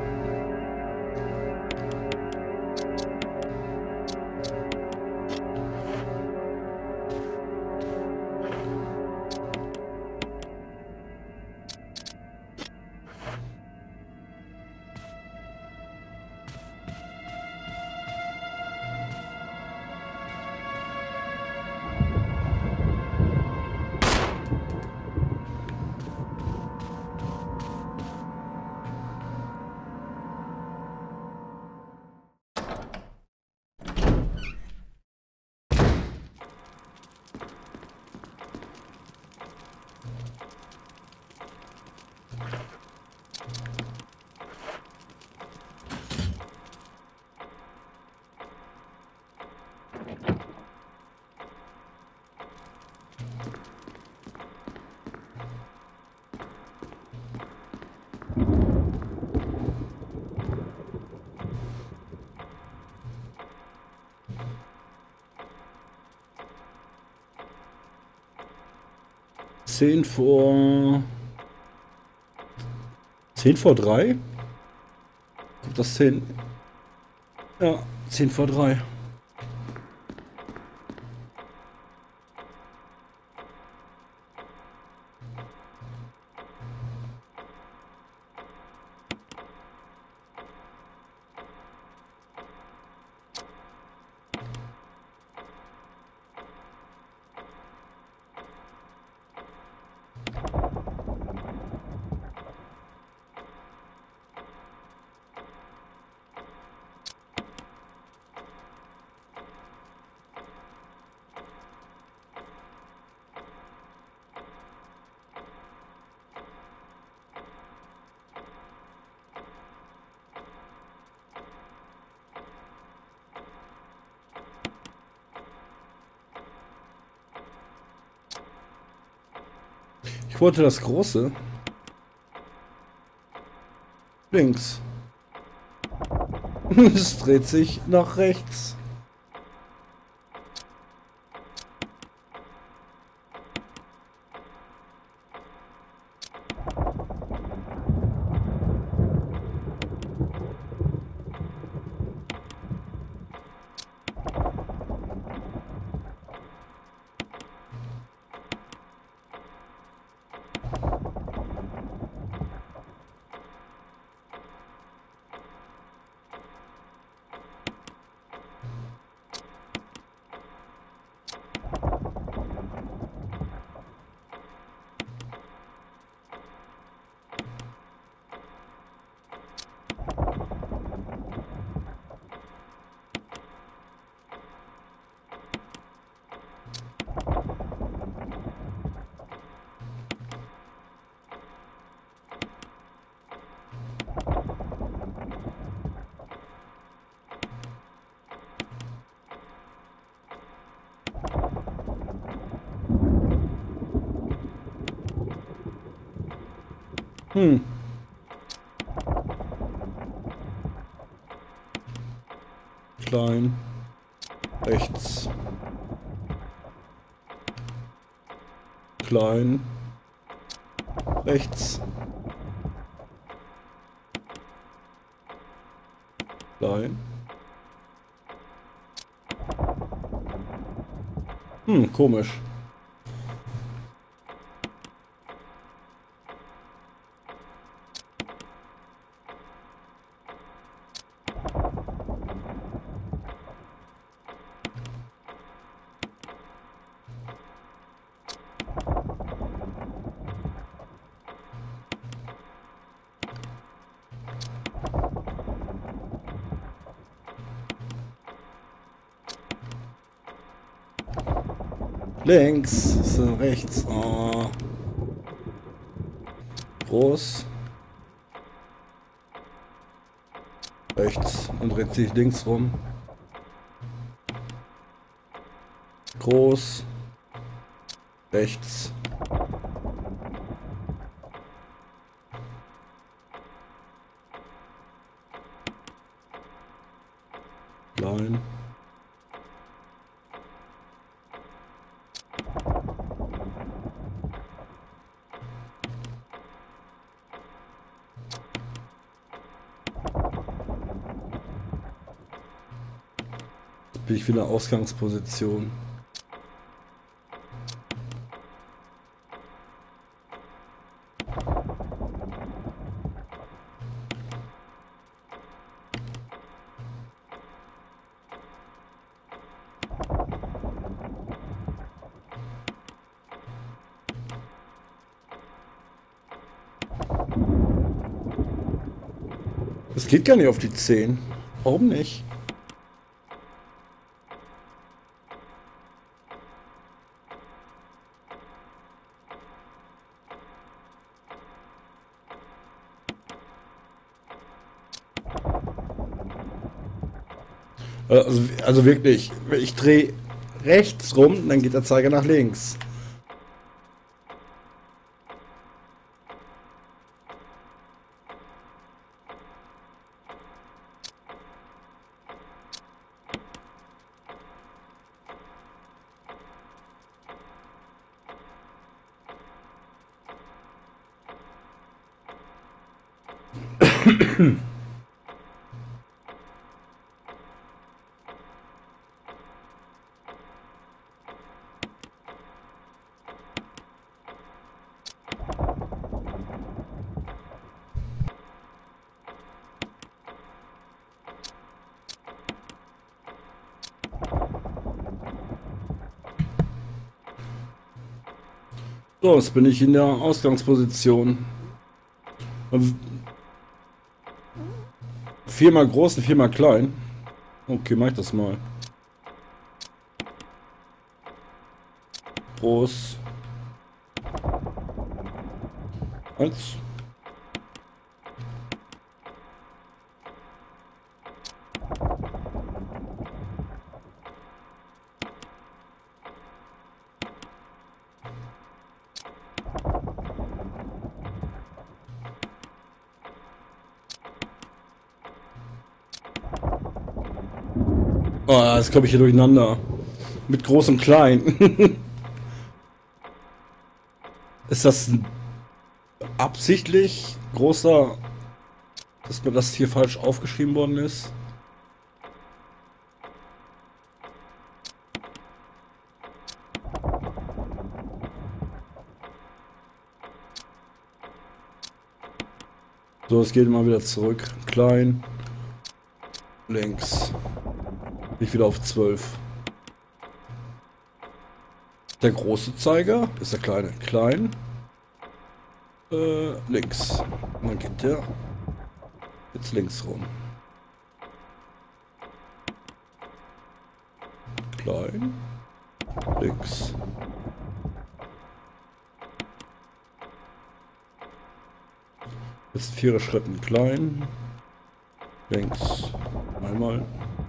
Zehn vor... Zehn vor drei? Kommt das zehn? Ja, zehn vor drei. Ich wollte das große. Links. Es dreht sich nach rechts. Hm. Klein. Rechts. Klein. Rechts. Klein. Hm, komisch. Links, so rechts. Oh. Groß. Rechts und dreht sich links rum. Groß. Rechts. Klein. Bin ich wieder Ausgangsposition. Es geht gar nicht auf die zehn. Warum nicht? Also, also wirklich, ich drehe rechts rum, dann geht der Zeiger nach links. So, jetzt bin ich in der Ausgangsposition. Viermal groß und viermal klein. Okay, mach ich das mal. Groß. Eins. Oh, jetzt komme ich hier durcheinander. Mit groß und klein. Ist das ein absichtlich großer, dass mir das hier falsch aufgeschrieben worden ist? So, es geht immer wieder zurück. Klein. Links. Ich wieder auf zwölf. Der große Zeiger ist der kleine. Klein. Äh, links. Und dann geht der jetzt links rum. Klein. Links. Jetzt vier Schritten klein. Links. Einmal.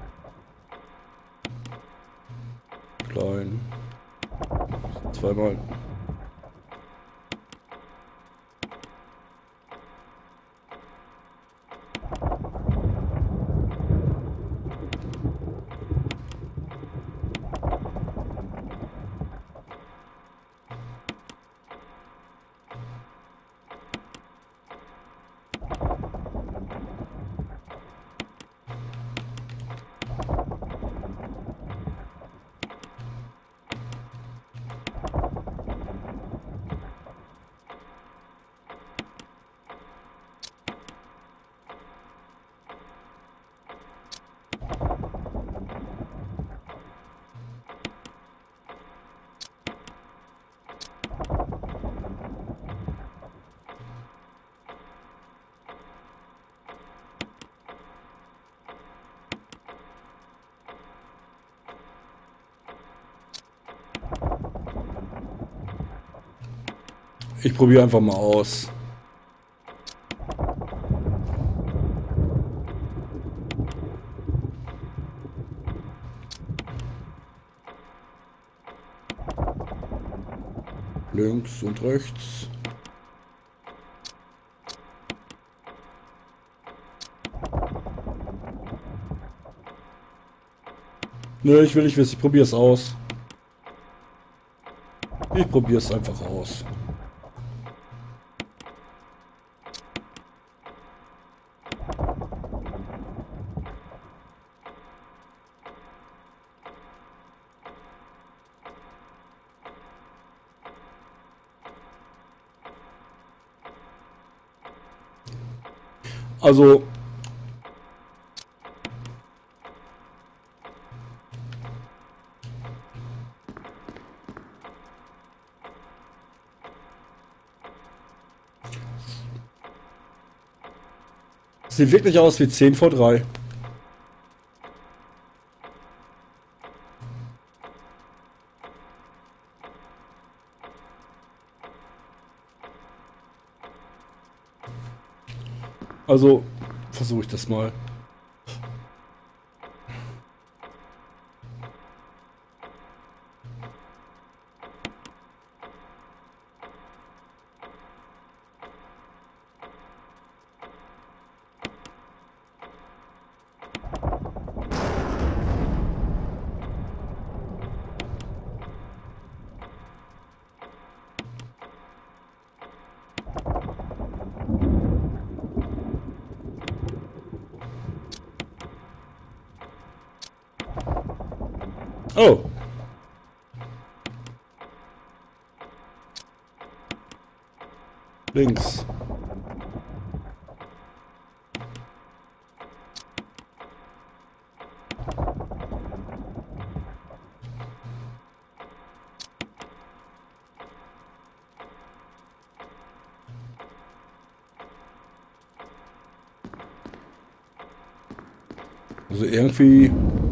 Klein. Zweimal. Ich probiere einfach mal aus. Links und rechts. Nö, ich will nicht wissen, ich probiere es aus. Ich probiere es einfach aus. Also sieht wirklich aus wie zehn vor drei. Also versuche ich das mal. Oh. Links. Also irgendwie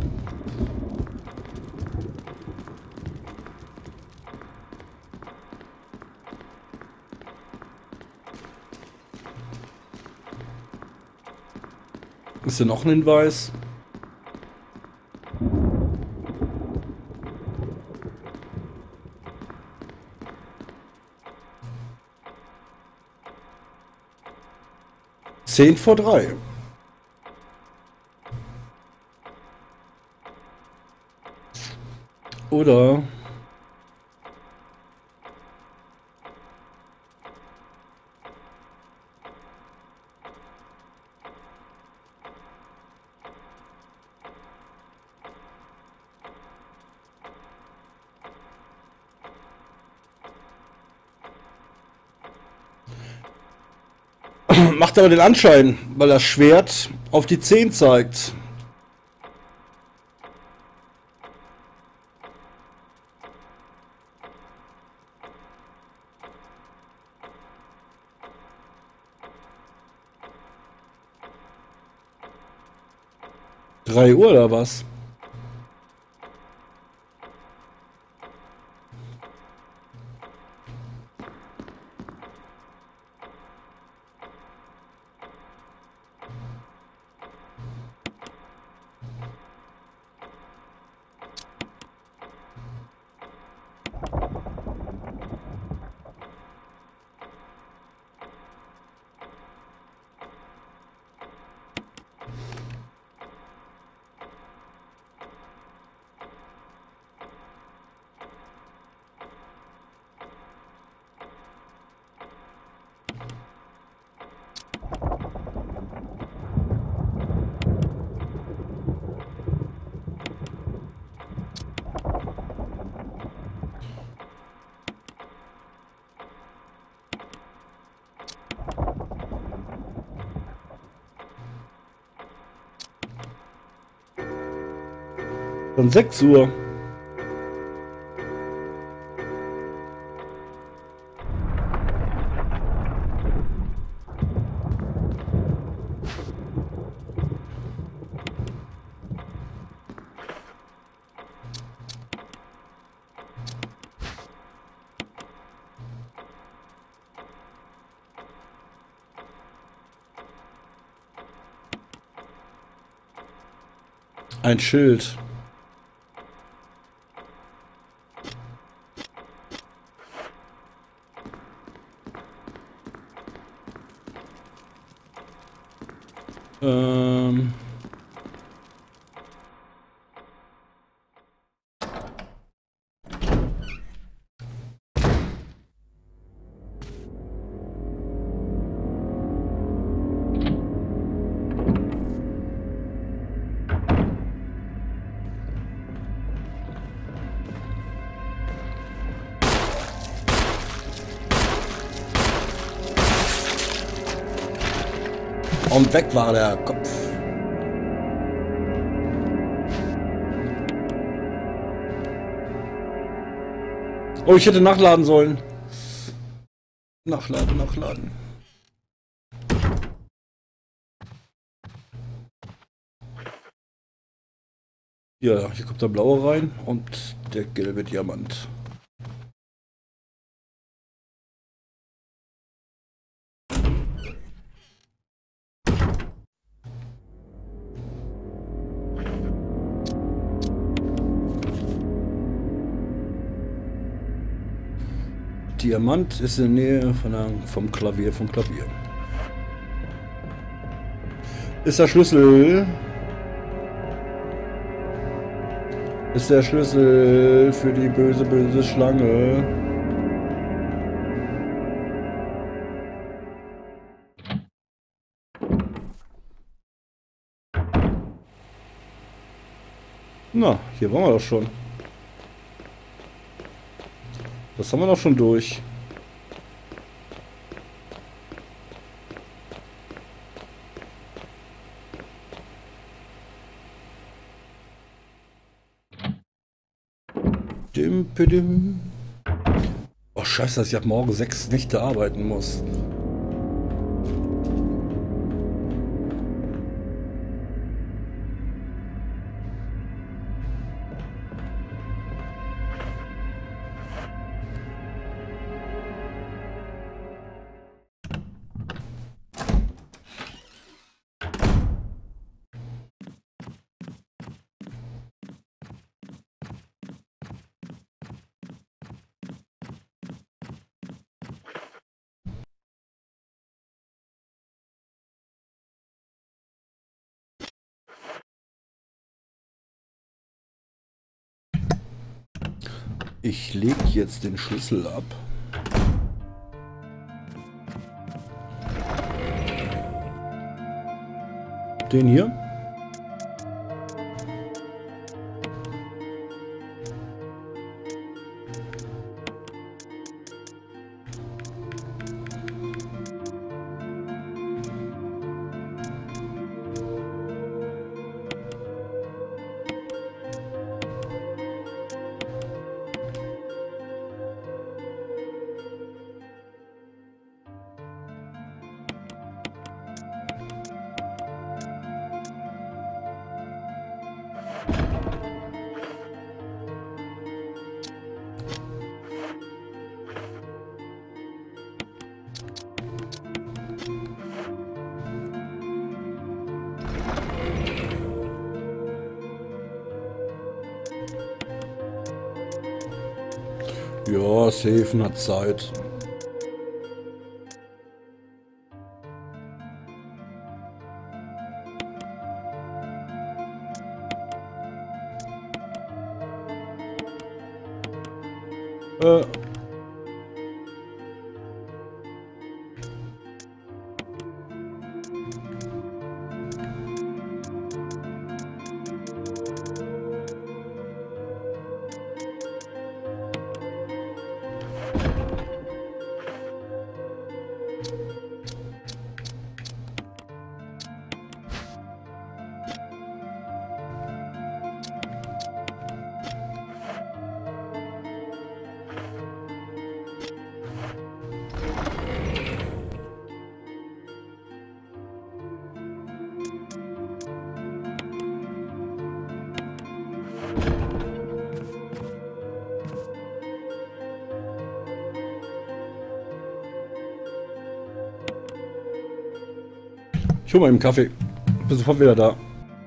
ist hier noch ein Hinweis. Zehn vor drei. Oder macht aber den Anschein, weil das Schwert auf die zehn zeigt. Drei Uhr oder was? Dann sechs Uhr. Ein Schild. Ähm. Und weg war der Kopf. Oh, ich hätte nachladen sollen. Nachladen, nachladen. Ja, hier kommt der blaue rein und der gelbe Diamant. Diamant ist in der Nähe von der, vom Klavier, vom Klavier. Ist der Schlüssel. Ist der Schlüssel für die böse, böse Schlange. Na, hier waren wir doch schon. Das haben wir doch schon durch. Dim, dim. Oh scheiße, dass ich ab morgen sechs Nächte arbeiten muss. Ich lege jetzt den Schlüssel ab. Den hier. Ja, Safen hat Zeit. Äh. Ich hole mal einen Kaffee. Bin sofort wieder da.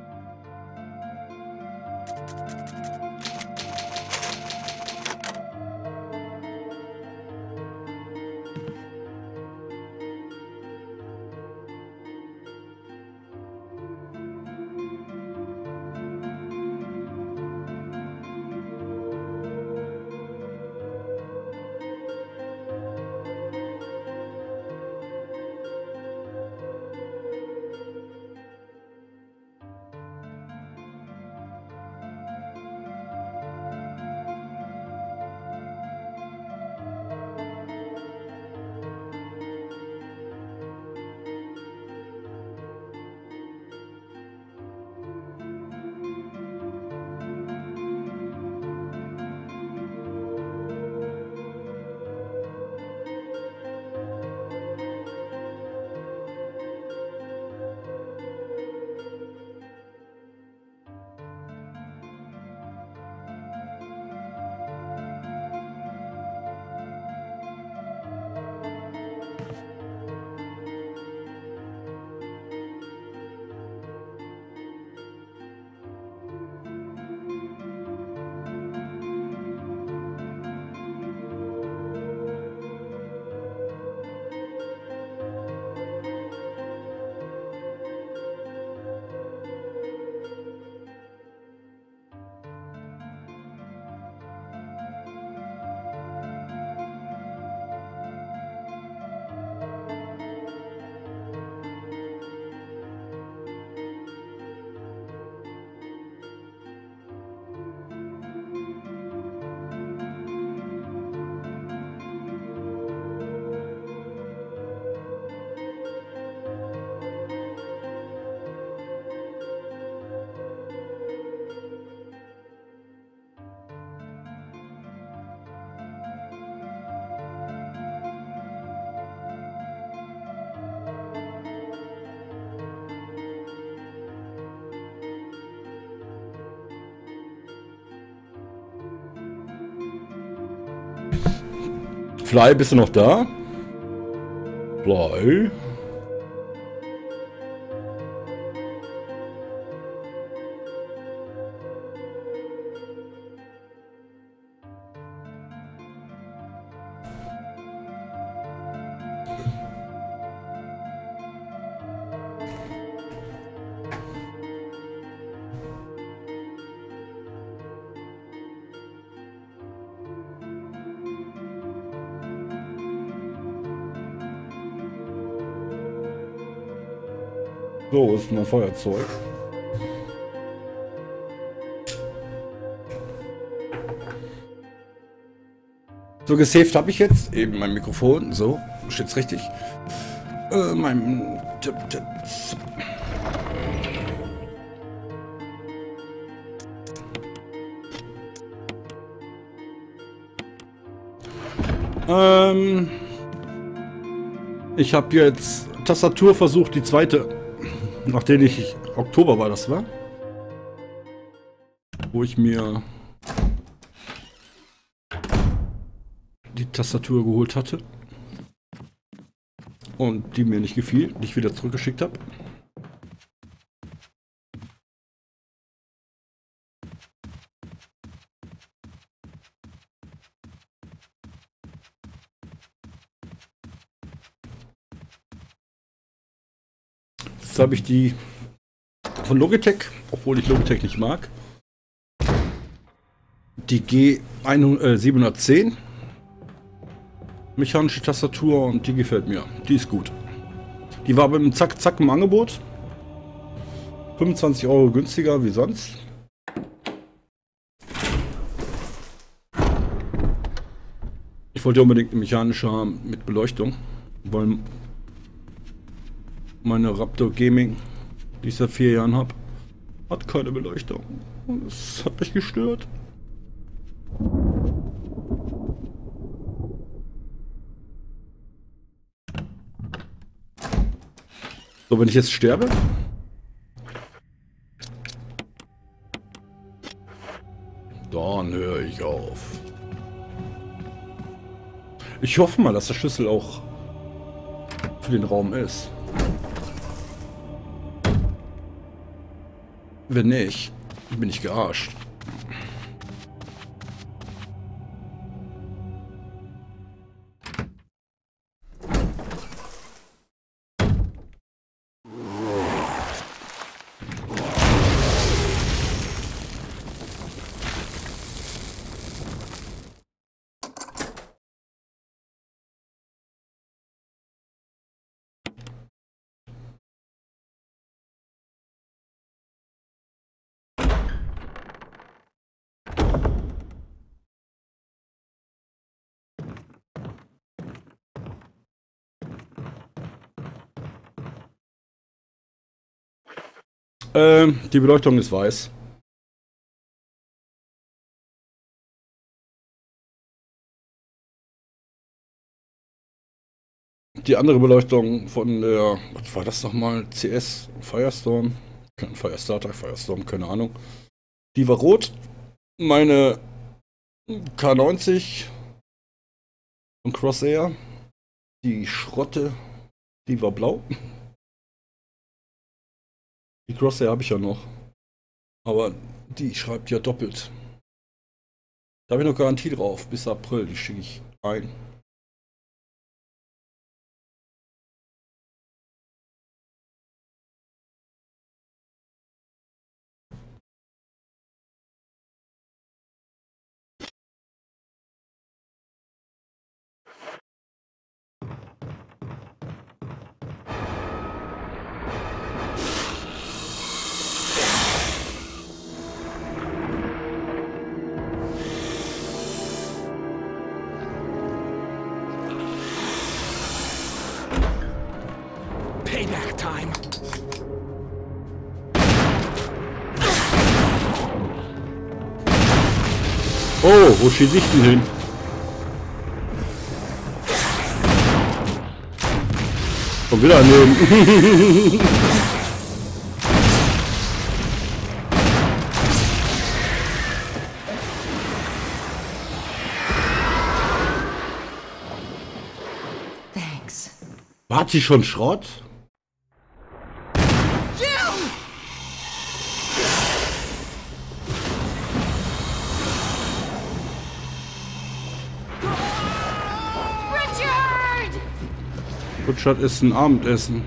Fly, bist du noch da? Fly? So, ist mein Feuerzeug. So, gesaved habe ich jetzt. Eben mein Mikrofon. So, steht's richtig. Äh, mein... Ähm... Ich habe jetzt Tastatur versucht, die zweite, nachdem ich, Oktober war das, war? Wo ich mir die Tastatur geholt hatte. Und die mir nicht gefiel, die ich wieder zurückgeschickt habe. Jetzt habe ich die von Logitech, obwohl ich Logitech nicht mag. Die G siebenhundertzehn. Mechanische Tastatur und die gefällt mir. Die ist gut. Die war beim Zack Zack im Angebot. fünfundzwanzig Euro günstiger wie sonst. Ich wollte unbedingt eine mechanische haben mit Beleuchtung. Weil meine Raptor Gaming, die ich seit vier Jahren habe, hat keine Beleuchtung. Und das hat mich gestört. So, wenn ich jetzt sterbe. Dann höre ich auf. Ich hoffe mal, dass der Schlüssel auch für den Raum ist. Wenn nicht, bin ich gearscht. Ähm, die Beleuchtung ist weiß. Die andere Beleuchtung von der, was war das nochmal? C S Firestorm? Firestarter, Firestorm, keine Ahnung. Die war rot. Meine K neunzig und Crosshair, die Schrotte, die war blau. Die Crosshair habe ich ja noch. Aber die schreibt ja doppelt. Da habe ich noch Garantie drauf. Bis April, die schicke ich ein. Payback time. Oh, wo schieße ich denn hin? Komm wieder daneben. Thanks. War die schon Schrott? Richard ist ein Abendessen.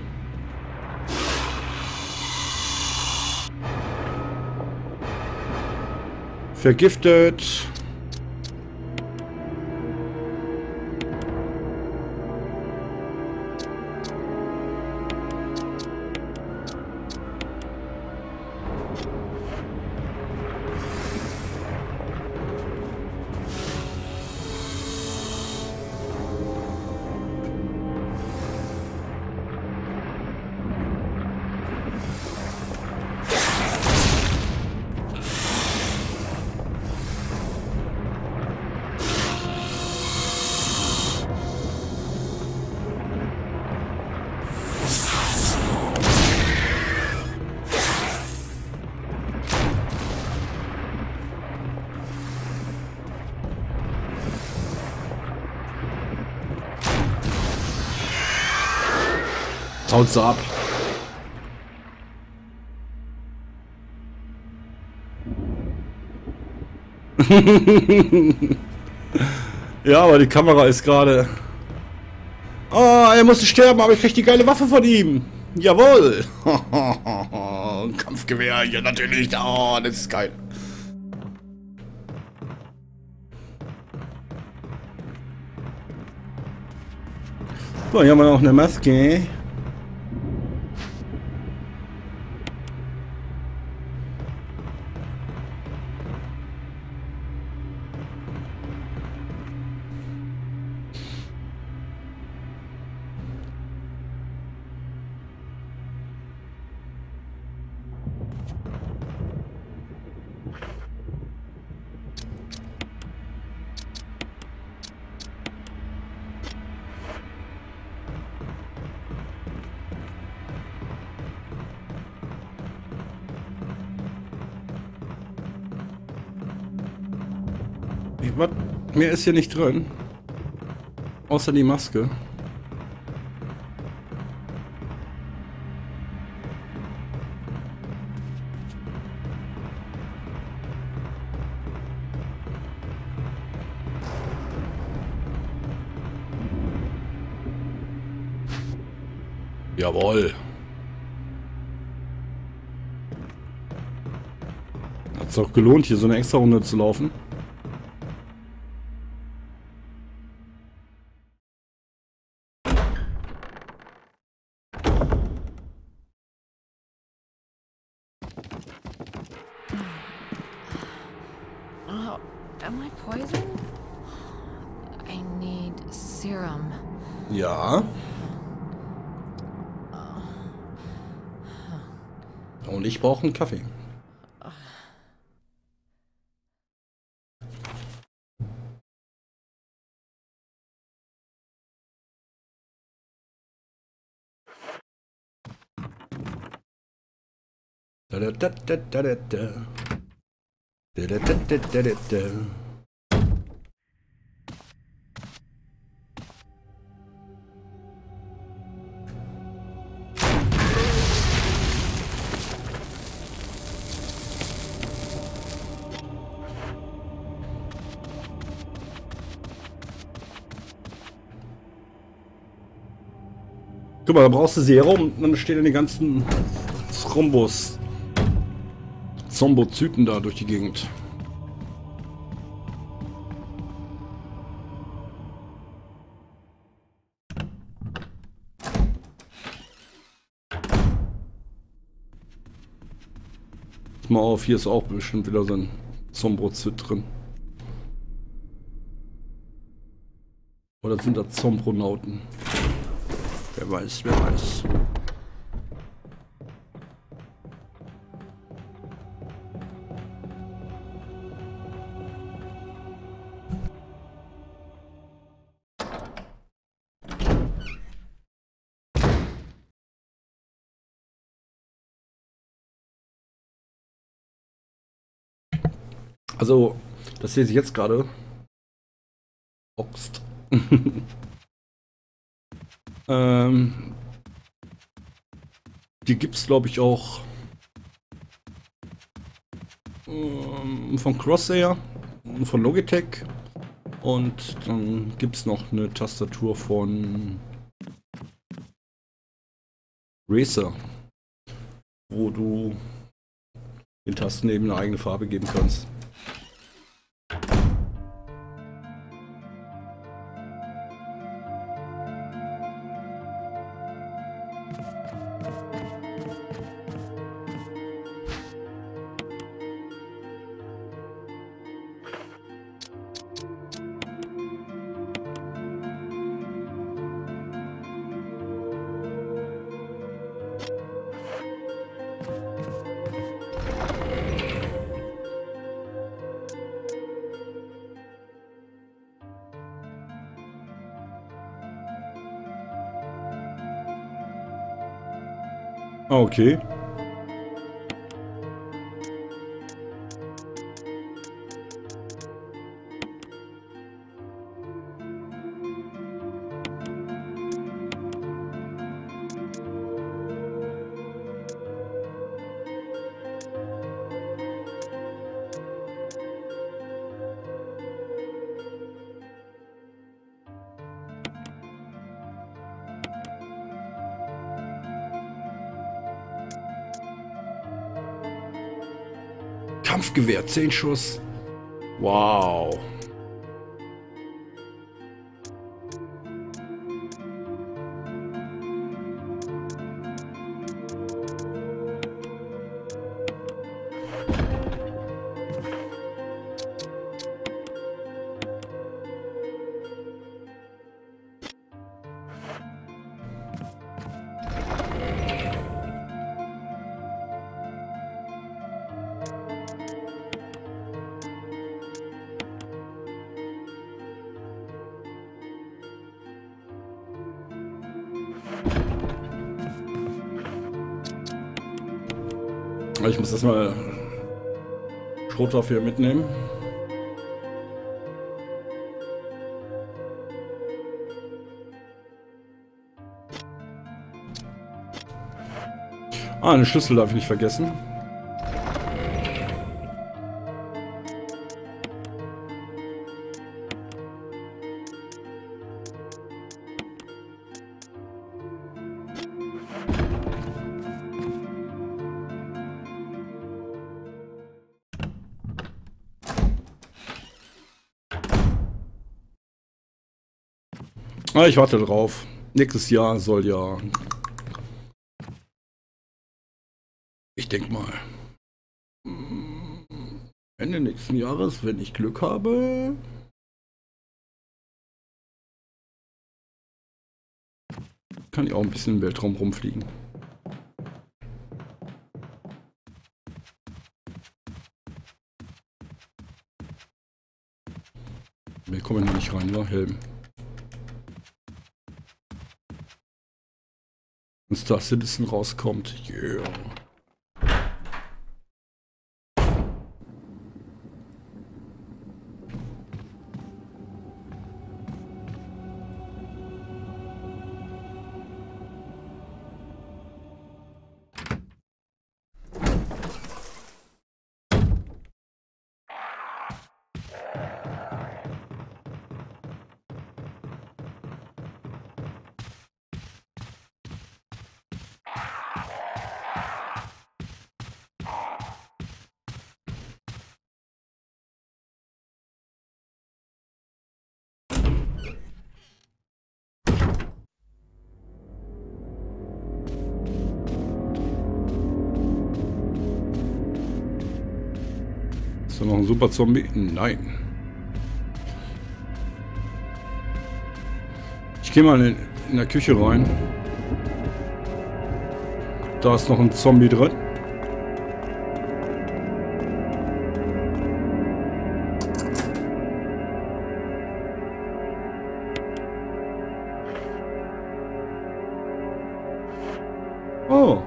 Vergiftet. Jetzt haut sie ab. Ja, aber die Kamera ist gerade... Oh, er musste sterben, aber ich krieg die geile Waffe von ihm. Jawohl. Ein Kampfgewehr, ja natürlich. Oh, das ist geil. So, hier haben wir noch eine Maske. Ich, was? Mehr ist hier nicht drin. Außer die Maske. Jawohl. Hat's auch gelohnt, hier so eine extra Runde zu laufen. Oh, am I poisoned? I need serum. Ja. Und ich brauche einen Kaffee. Da da da da da da da. Da da da da da da da. Guck mal, da brauchst du Serum und dann stehen die ganzen Thrombos, Zombozyten da durch die Gegend. Pass mal auf, hier ist auch bestimmt wieder so ein Zombrozyt drin. Oder sind das Zombronauten? Wer weiß, wer weiß. Also, das sehe ich jetzt gerade. Oxt. ähm, die gibt es, glaube ich, auch ähm, von Crosshair, von Logitech. Und dann gibt es noch eine Tastatur von Razer, wo du den Tasten eben eine eigene Farbe geben kannst. Okay. Kampfgewehr, zehn Schuss. Wow. Ich muss erstmal Schrotwaffe hier mitnehmen. Ah, einen Schlüssel darf ich nicht vergessen. Ah, ich warte drauf. Nächstes Jahr soll ja... Ich denke mal... Ende nächsten Jahres, wenn ich Glück habe... Kann ich auch ein bisschen im Weltraum rumfliegen. Wir kommen hier nicht rein, ja, Helm. Wenn Star Citizen rauskommt, yeah. Ist da noch ein super Zombie? Nein. Ich gehe mal in, in der Küche rein. Da ist noch ein Zombie drin. Oh.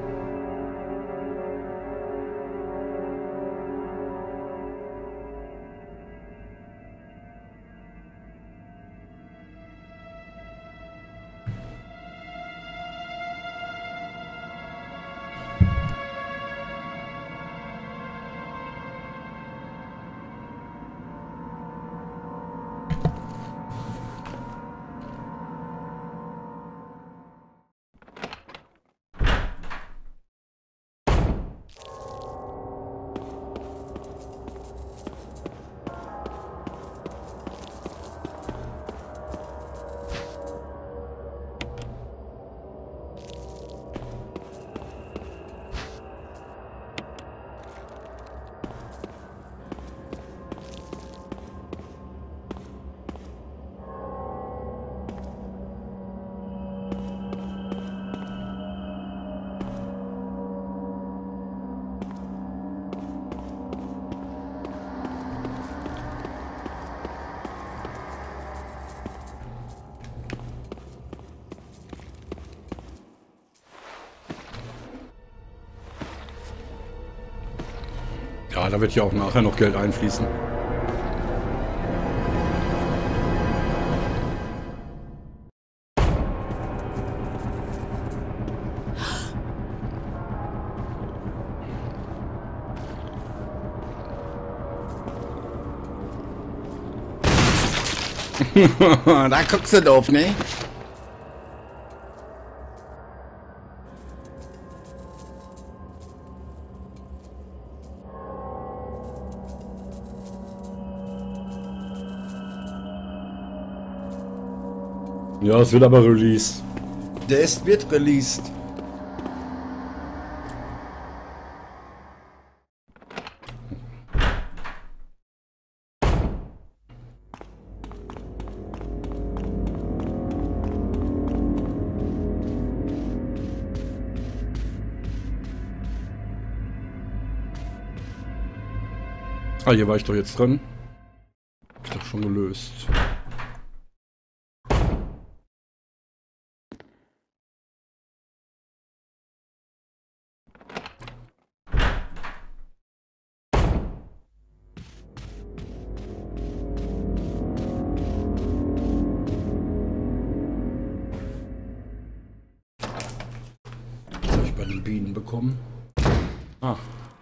Ja, da wird ja auch nachher noch Geld einfließen. Da guckst du doof, ne? Ja, es wird aber released. Der ist wird released. Ah, hier war ich doch jetzt dran. Hab ich doch schon gelöst. Was habe ich bei den Bienen bekommen? Ah.